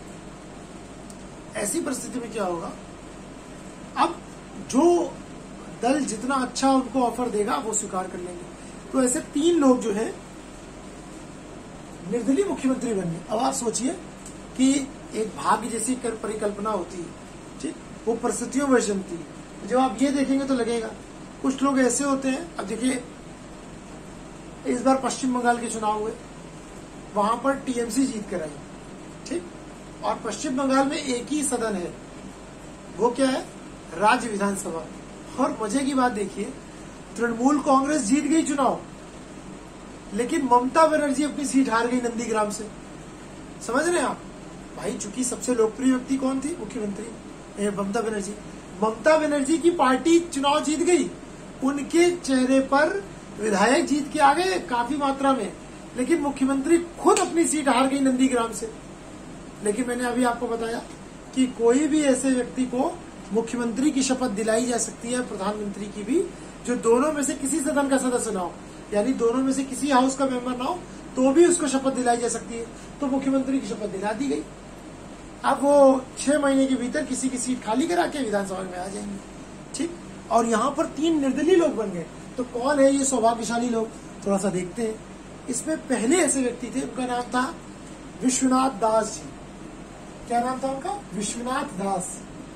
अब जो दल जितना अच्छा उनको ऑफर देगा वो स्वीकार कर लेंगे। तो ऐसे 3 लोग जो है निर्दलीय मुख्यमंत्री बन गए। अब आप सोचिए कि एक भाग्य जैसी परिकल्पना होती है, ठीक, वो परिस्थितियों में जमती है। जब आप ये देखेंगे तो लगेगा कुछ लोग ऐसे होते हैं। अब देखिए इस बार पश्चिम बंगाल के चुनाव हुए, वहां पर टीएमसी जीत कर आई, ठीक, और पश्चिम बंगाल में एक ही सदन है, वो क्या है, राज्य विधानसभा। और मजे की बात देखिए, तृणमूल कांग्रेस जीत गई चुनाव, लेकिन ममता बनर्जी अपनी सीट हार गई नंदीग्राम से। समझ रहे हैं आप भाई? चूंकि सबसे लोकप्रिय व्यक्ति कौन थी, मुख्यमंत्री ममता बनर्जी। ममता बनर्जी की पार्टी चुनाव जीत गई, उनके चेहरे पर विधायक जीत के आ गए काफी मात्रा में, लेकिन मुख्यमंत्री खुद अपनी सीट हार गई नंदीग्राम से। लेकिन मैंने अभी आपको बताया कि कोई भी ऐसे व्यक्ति को मुख्यमंत्री की शपथ दिलाई जा सकती है, प्रधानमंत्री की भी, जो दोनों में से किसी सदन का सदस्य ना हो, यानी दोनों में से किसी हाउस का मेंबर ना हो, तो भी उसको शपथ दिलाई जा सकती है। तो मुख्यमंत्री की शपथ दिला दी गई। अब वो 6 महीने के भीतर किसी की सीट खाली करा के विधानसभा में आ जाएंगे, ठीक। और यहाँ पर 3 निर्दलीय लोग बन गए। तो कौन है ये सौभाग्यशाली लोग, थोड़ा सा देखते हैं। इसमें पहले ऐसे व्यक्ति थे, उनका नाम था विश्वनाथ दास जी। क्या नाम था उनका? विश्वनाथ दास।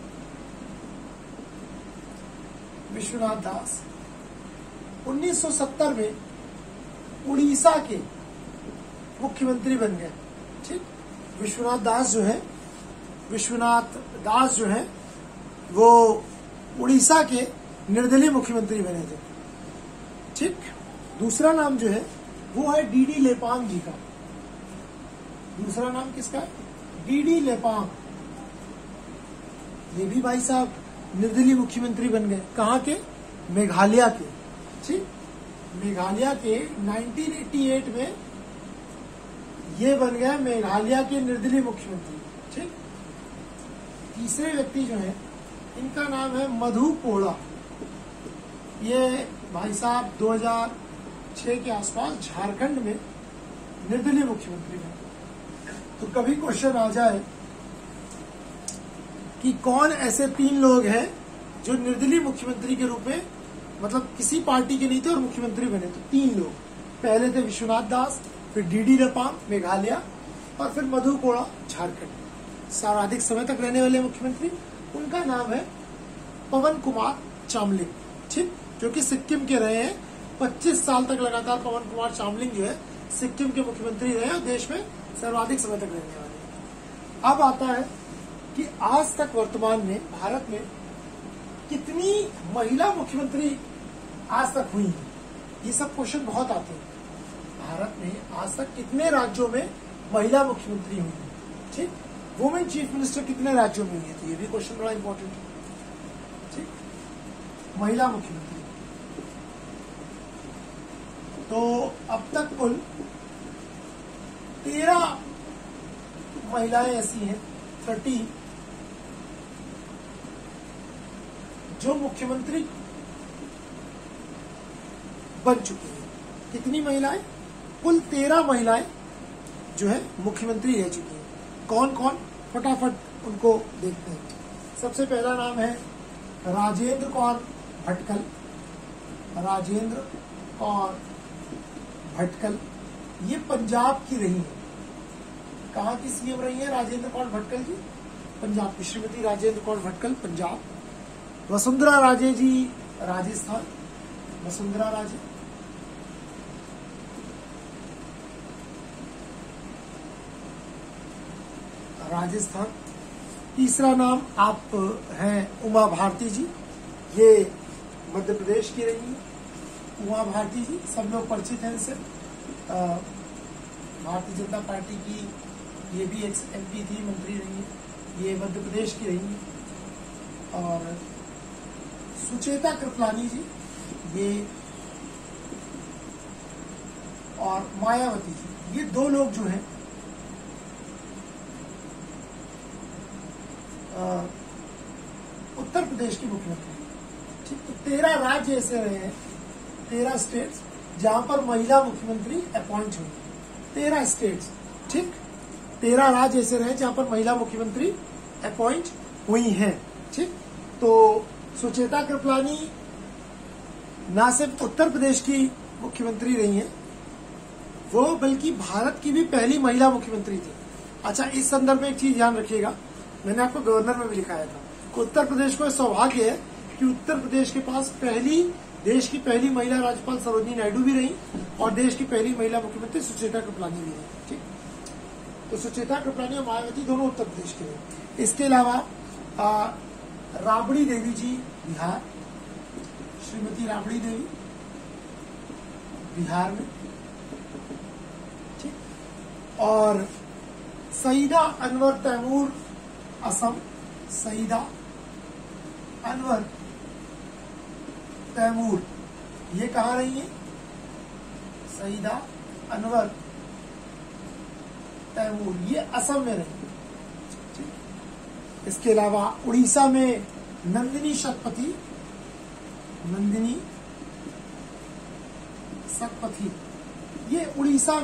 विश्वनाथ दास 1970 में उड़ीसा के मुख्यमंत्री बन गए, ठीक। विश्वनाथ दास जो है वो उड़ीसा के निर्दलीय मुख्यमंत्री बने थे, ठीक। दूसरा नाम जो है वो है डीडी लेपांग जी का। दूसरा नाम किसका? डीडी लेपांग। ये भी भाई साहब निर्दलीय मुख्यमंत्री बन गए। कहाँ के? मेघालय के, ठीक। मेघालय के 1988 में ये बन गए मेघालय के निर्दलीय मुख्यमंत्री, ठीक। तीसरे व्यक्ति जो है इनका नाम है मधु कोड़ा। ये भाई साहब 2006 के आसपास झारखंड में निर्दलीय मुख्यमंत्री बने। तो कभी क्वेश्चन आ जाए कि कौन ऐसे 3 लोग हैं जो निर्दलीय मुख्यमंत्री के रूप में, मतलब किसी पार्टी के नहीं थे और मुख्यमंत्री बने, तो 3 लोग। पहले थे विश्वनाथ दास, फिर डीडी रपाम मेघालय, और फिर मधु कोड़ा झारखंड। सर्वाधिक समय तक रहने वाले मुख्यमंत्री, उनका नाम है पवन कुमार चामलिंग, ठीक, जो कि सिक्किम के रहे हैं। 25 साल तक लगातार पवन कुमार चामलिंग जो है सिक्किम के मुख्यमंत्री रहे और देश में सर्वाधिक समय तक रहने वाले हैं। अब आता है कि आज तक वर्तमान में भारत में कितनी महिला मुख्यमंत्री आज तक हुई हैं। ये सब क्वेश्चन बहुत आते हैं। भारत में आज तक कितने राज्यों में महिला मुख्यमंत्री हुई है, ठीक, वुमेन चीफ मिनिस्टर कितने राज्यों में हुई है, तो ये भी क्वेश्चन बड़ा इंपॉर्टेंट है, ठीक। महिला मुख्यमंत्री तो अब तक कुल 13 महिलाएं ऐसी हैं, 30, जो मुख्यमंत्री बन चुकी हैं। कितनी महिलाएं? कुल 13 महिलाएं जो है मुख्यमंत्री रह चुकी हैं। कौन कौन, फटाफट उनको देखते हैं। सबसे पहला नाम है राजेंद्र कौर भटकल। राजेंद्र कौर भटकल, ये पंजाब की रही है। कहाँ की सीएम रही है राजेंद्र कौर भटकल जी? पंजाब की। श्रीमती राजेंद्र कौर भटकल पंजाब। वसुंधरा राजे जी राजस्थान। वसुंधरा राजे। राजस्थान। तीसरा नाम आप हैं उमा भारती जी, ये मध्य प्रदेश की रही है। उमा भारती जी सब लोग परिचित हैं इनसे। भारतीय जनता पार्टी की ये भी एक एमपी थी, मंत्री रही है। ये मध्य प्रदेश की रही है। और सुचेता कृपलानी जी, ये, और मायावती जी, ये 2 लोग जो हैं उत्तर प्रदेश की मुख्यमंत्री, ठीक। तो 13 राज्य ऐसे रहे हैं, 13 स्टेट्स जहां पर महिला मुख्यमंत्री अपॉइंट हुई। 13 स्टेट्स, ठीक। 13 राज्य ऐसे रहे जहां पर महिला मुख्यमंत्री अपॉइंट हुई हैं, ठीक। तो सुचेता कृपलानी ना सिर्फ उत्तर प्रदेश की मुख्यमंत्री रही हैं, वो बल्कि भारत की भी पहली महिला मुख्यमंत्री थी। अच्छा, इस संदर्भ में एक चीज ध्यान रखिएगा, मैंने आपको गवर्नर में भी लिखाया था। उत्तर प्रदेश को सौभाग्य है कि उत्तर प्रदेश के पास देश की पहली महिला राज्यपाल सरोजिनी नायडू भी रही और देश की पहली महिला मुख्यमंत्री सुचेता कृपलानी भी रही, ठीक। तो सुचेता कृपलानी और मायावती दोनों उत्तर प्रदेश के रहे। इसके अलावा राबड़ी देवी जी बिहार। श्रीमती राबड़ी देवी बिहार में, ठीक। और सईदा अनवर तैमूर असम। सईदा अनवर तैमूर, ये कहाँ रही है? सईदा अनवर तैमूर, ये असम में रही। इसके अलावा उड़ीसा में नंदिनी शतपथी। नंदिनी शतपथी, ये उड़ीसा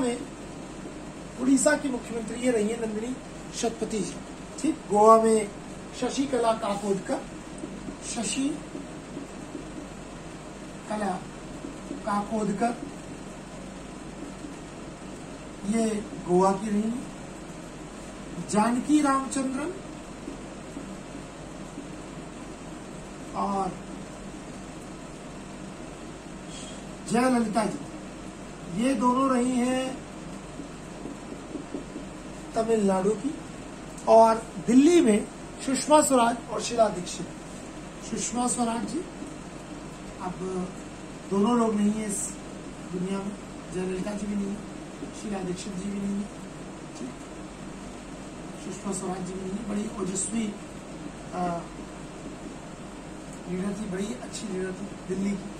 की मुख्यमंत्री ये रही है नंदिनी शतपथी जी, ठीक। गोवा में शशिकला काकोडकर। शशिकला काकोडकर, ये गोवा की रही है। जानकी रामचंद्रन और जयललिता जी, ये दोनों रही हैं तमिलनाडु की। और दिल्ली में सुषमा स्वराज और शीला दीक्षित। सुषमा स्वराज जी अब दोनों लोग नहीं है इस दुनिया में, जयललिता जी भी नहीं है, शीला दीक्षित जी भी नहीं है, ठीक। सुषमा स्वराज जी भी नहीं है। बड़ी ओजस्वी लीडर थी, बड़ी अच्छी लीडर थी दिल्ली की।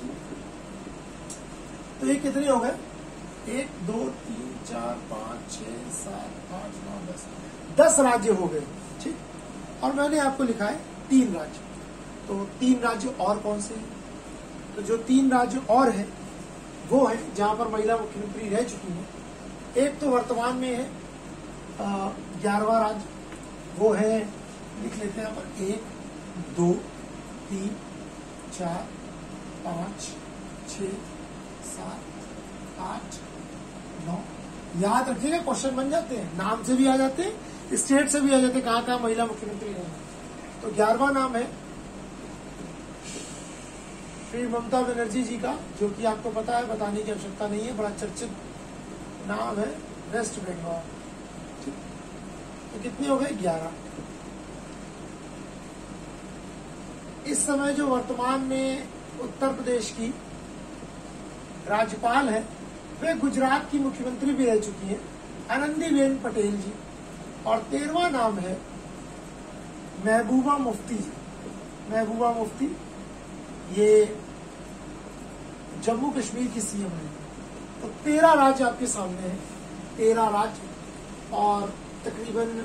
तो ये कितने हो गए? 1 2 3 4 5 6 7 8 9 10 10 राज्य हो गए, ठीक। और मैंने आपको लिखा है 3 राज्य। तो 3 राज्य और कौन से हैं? तो जो 3 राज्य और हैं वो है जहां पर महिला मुख्यमंत्री रह चुकी हैं, एक तो वर्तमान में है 11वां राज्य, वो है, लिख लेते हैं यहाँ पर 1 2 3 4 5 6 7 8 9। याद रखिएगा, क्वेश्चन बन जाते हैं, नाम से भी आ जाते हैं, स्टेट से भी आ जाते हैं, कहाँ कहाँ महिला मुख्यमंत्री रहे हैं। तो 11वां नाम है श्री ममता बनर्जी जी का, जो कि आपको पता है, बताने की आवश्यकता नहीं है, बड़ा चर्चित नाम है, वेस्ट बंगाल। ठीक, तो कितने हो गए? 11। इस समय जो वर्तमान में उत्तर प्रदेश की राज्यपाल है, वे गुजरात की मुख्यमंत्री भी रह चुकी हैं, आनंदीबेन पटेल जी। और 13वां नाम है महबूबा मुफ्ती जी। महबूबा मुफ्ती ये जम्मू कश्मीर की सीएम है। तो 13 राज्य आपके सामने है, 13 राज्य और तकरीबन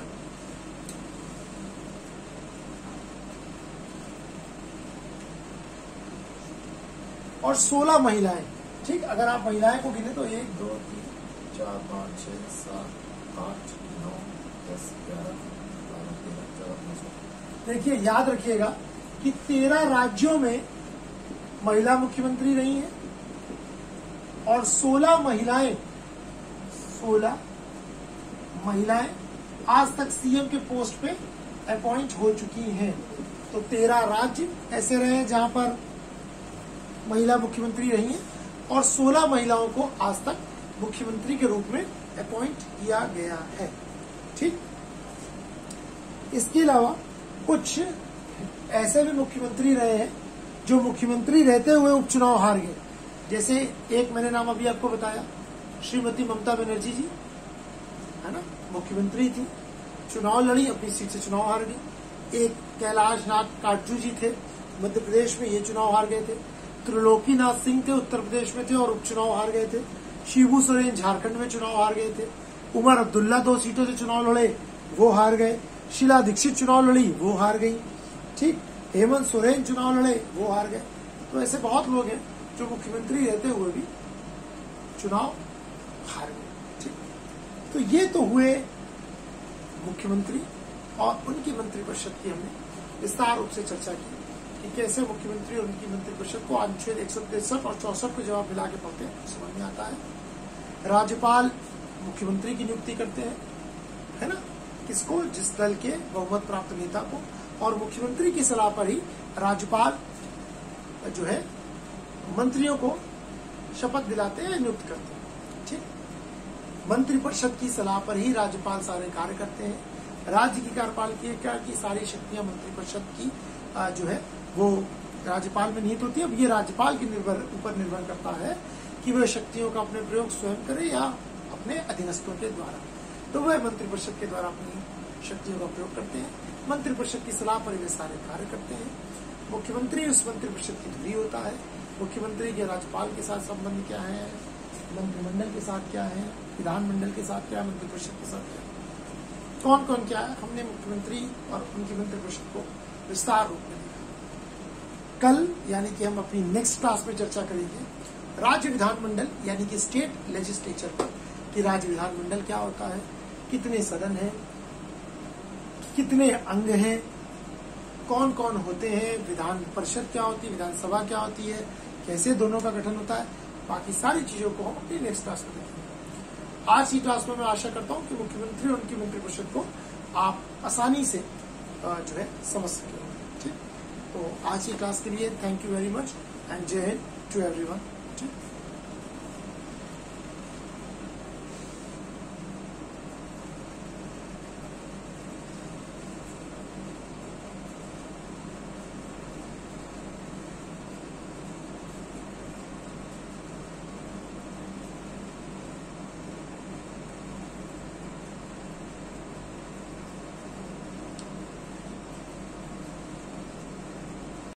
और 16 महिलाएं। ठीक, अगर आप महिलाएं को गिने तो 1 2 3 4 5 6 7 8 9 10 11 12 13 14 15। देखिए, याद रखिएगा कि 13 राज्यों में महिला मुख्यमंत्री रही हैं और 16 महिलाएं आज तक सीएम के पोस्ट पे अपॉइंट हो चुकी हैं। तो 13 राज्य ऐसे रहे हैं जहां पर महिला मुख्यमंत्री रही हैं और 16 महिलाओं को आज तक मुख्यमंत्री के रूप में अपॉइंट किया गया है। ठीक, इसके अलावा कुछ ऐसे भी मुख्यमंत्री रहे हैं जो मुख्यमंत्री रहते हुए उपचुनाव हार गए। जैसे एक मैंने नाम अभी आपको बताया, श्रीमती ममता बनर्जी जी, है ना, मुख्यमंत्री थी, चुनाव लड़ी, अपनी सीट से चुनाव हार गई। एक कैलाश नाथ काटजू जी थे, मध्य प्रदेश में, ये चुनाव हार गए थे। त्रिलोकीनाथ सिंह थे, उत्तर प्रदेश में थे और उपचुनाव हार गए थे। शिबू सोरेन झारखंड में चुनाव हार गए थे। उमर अब्दुल्ला 2 सीटों से चुनाव लड़े, वो हार गए। शीला दीक्षित चुनाव लड़ी, वो हार गई। ठीक, हेमंत सोरेन चुनाव लड़े, वो हार गए। तो ऐसे बहुत लोग हैं जो मुख्यमंत्री रहते हुए भी चुनाव हार गए। ठीक, तो ये तो हुए मुख्यमंत्री और उनकी मंत्रिपरिषद की हमने विस्तार रूप से चर्चा की कि कैसे मुख्यमंत्री और उनकी मंत्रिपरिषद को अनुच्छेद 163 और 64 को जवाब मिला के पढ़ते हैं, समझ में आता है। राज्यपाल मुख्यमंत्री की नियुक्ति करते हैं, है ना, किसको? जिस दल के बहुमत प्राप्त नेता को। और मुख्यमंत्री की सलाह पर ही राज्यपाल जो है मंत्रियों को शपथ दिलाते हैं, नियुक्त करते हैं। ठीक, मंत्रिपरिषद की सलाह पर ही राज्यपाल सारे कार्य करते हैं। राज्य की कार्यपालिका की सारी शक्तियां मंत्रिपरिषद की जो है वो राज्यपाल में निहित होती है। अब ये राज्यपाल के ऊपर निर्भर करता है कि वह शक्तियों का अपने प्रयोग स्वयं करे या अपने अधीनस्थों के द्वारा। तो वह मंत्रिपरिषद के द्वारा अपनी शक्तियों का प्रयोग करते हैं। मंत्रिपरिषद की सलाह पर वे सारे कार्य करते हैं। मुख्यमंत्री उस मंत्रिपरिषद की धुरी होता है। मुख्यमंत्री के राज्यपाल के साथ संबंध क्या है, मंत्रिमंडल के साथ क्या है, विधानमंडल के साथ क्या है, मंत्रिपरिषद के साथ क्या है, कौन कौन क्या है, हमने मुख्यमंत्री और उनकी मंत्रिपरिषद को विस्तार रूप में देखा। कल यानी कि हम अपनी नेक्स्ट क्लास में चर्चा करेंगे राज्य विधानमंडल यानी कि स्टेट लेजिस्लेचर पर, कि राज्य विधानमंडल क्या होता है, कितने सदन हैं, कितने अंग हैं, कौन कौन होते हैं, विधान परिषद क्या होती है, विधानसभा क्या होती है, कैसे दोनों का गठन होता है। बाकी सारी चीजों को हम अपनी नेक्स्ट क्लास में देखेंगे। आज की क्लास में मैं आशा करता हूं कि मुख्यमंत्री और उनकी मंत्रिपरिषद को आप आसानी से जो है समझ सकेंगे। ठीक, तो आज की क्लास के लिए thank you very much and जय हिंद टू एवरीवन। ठीक।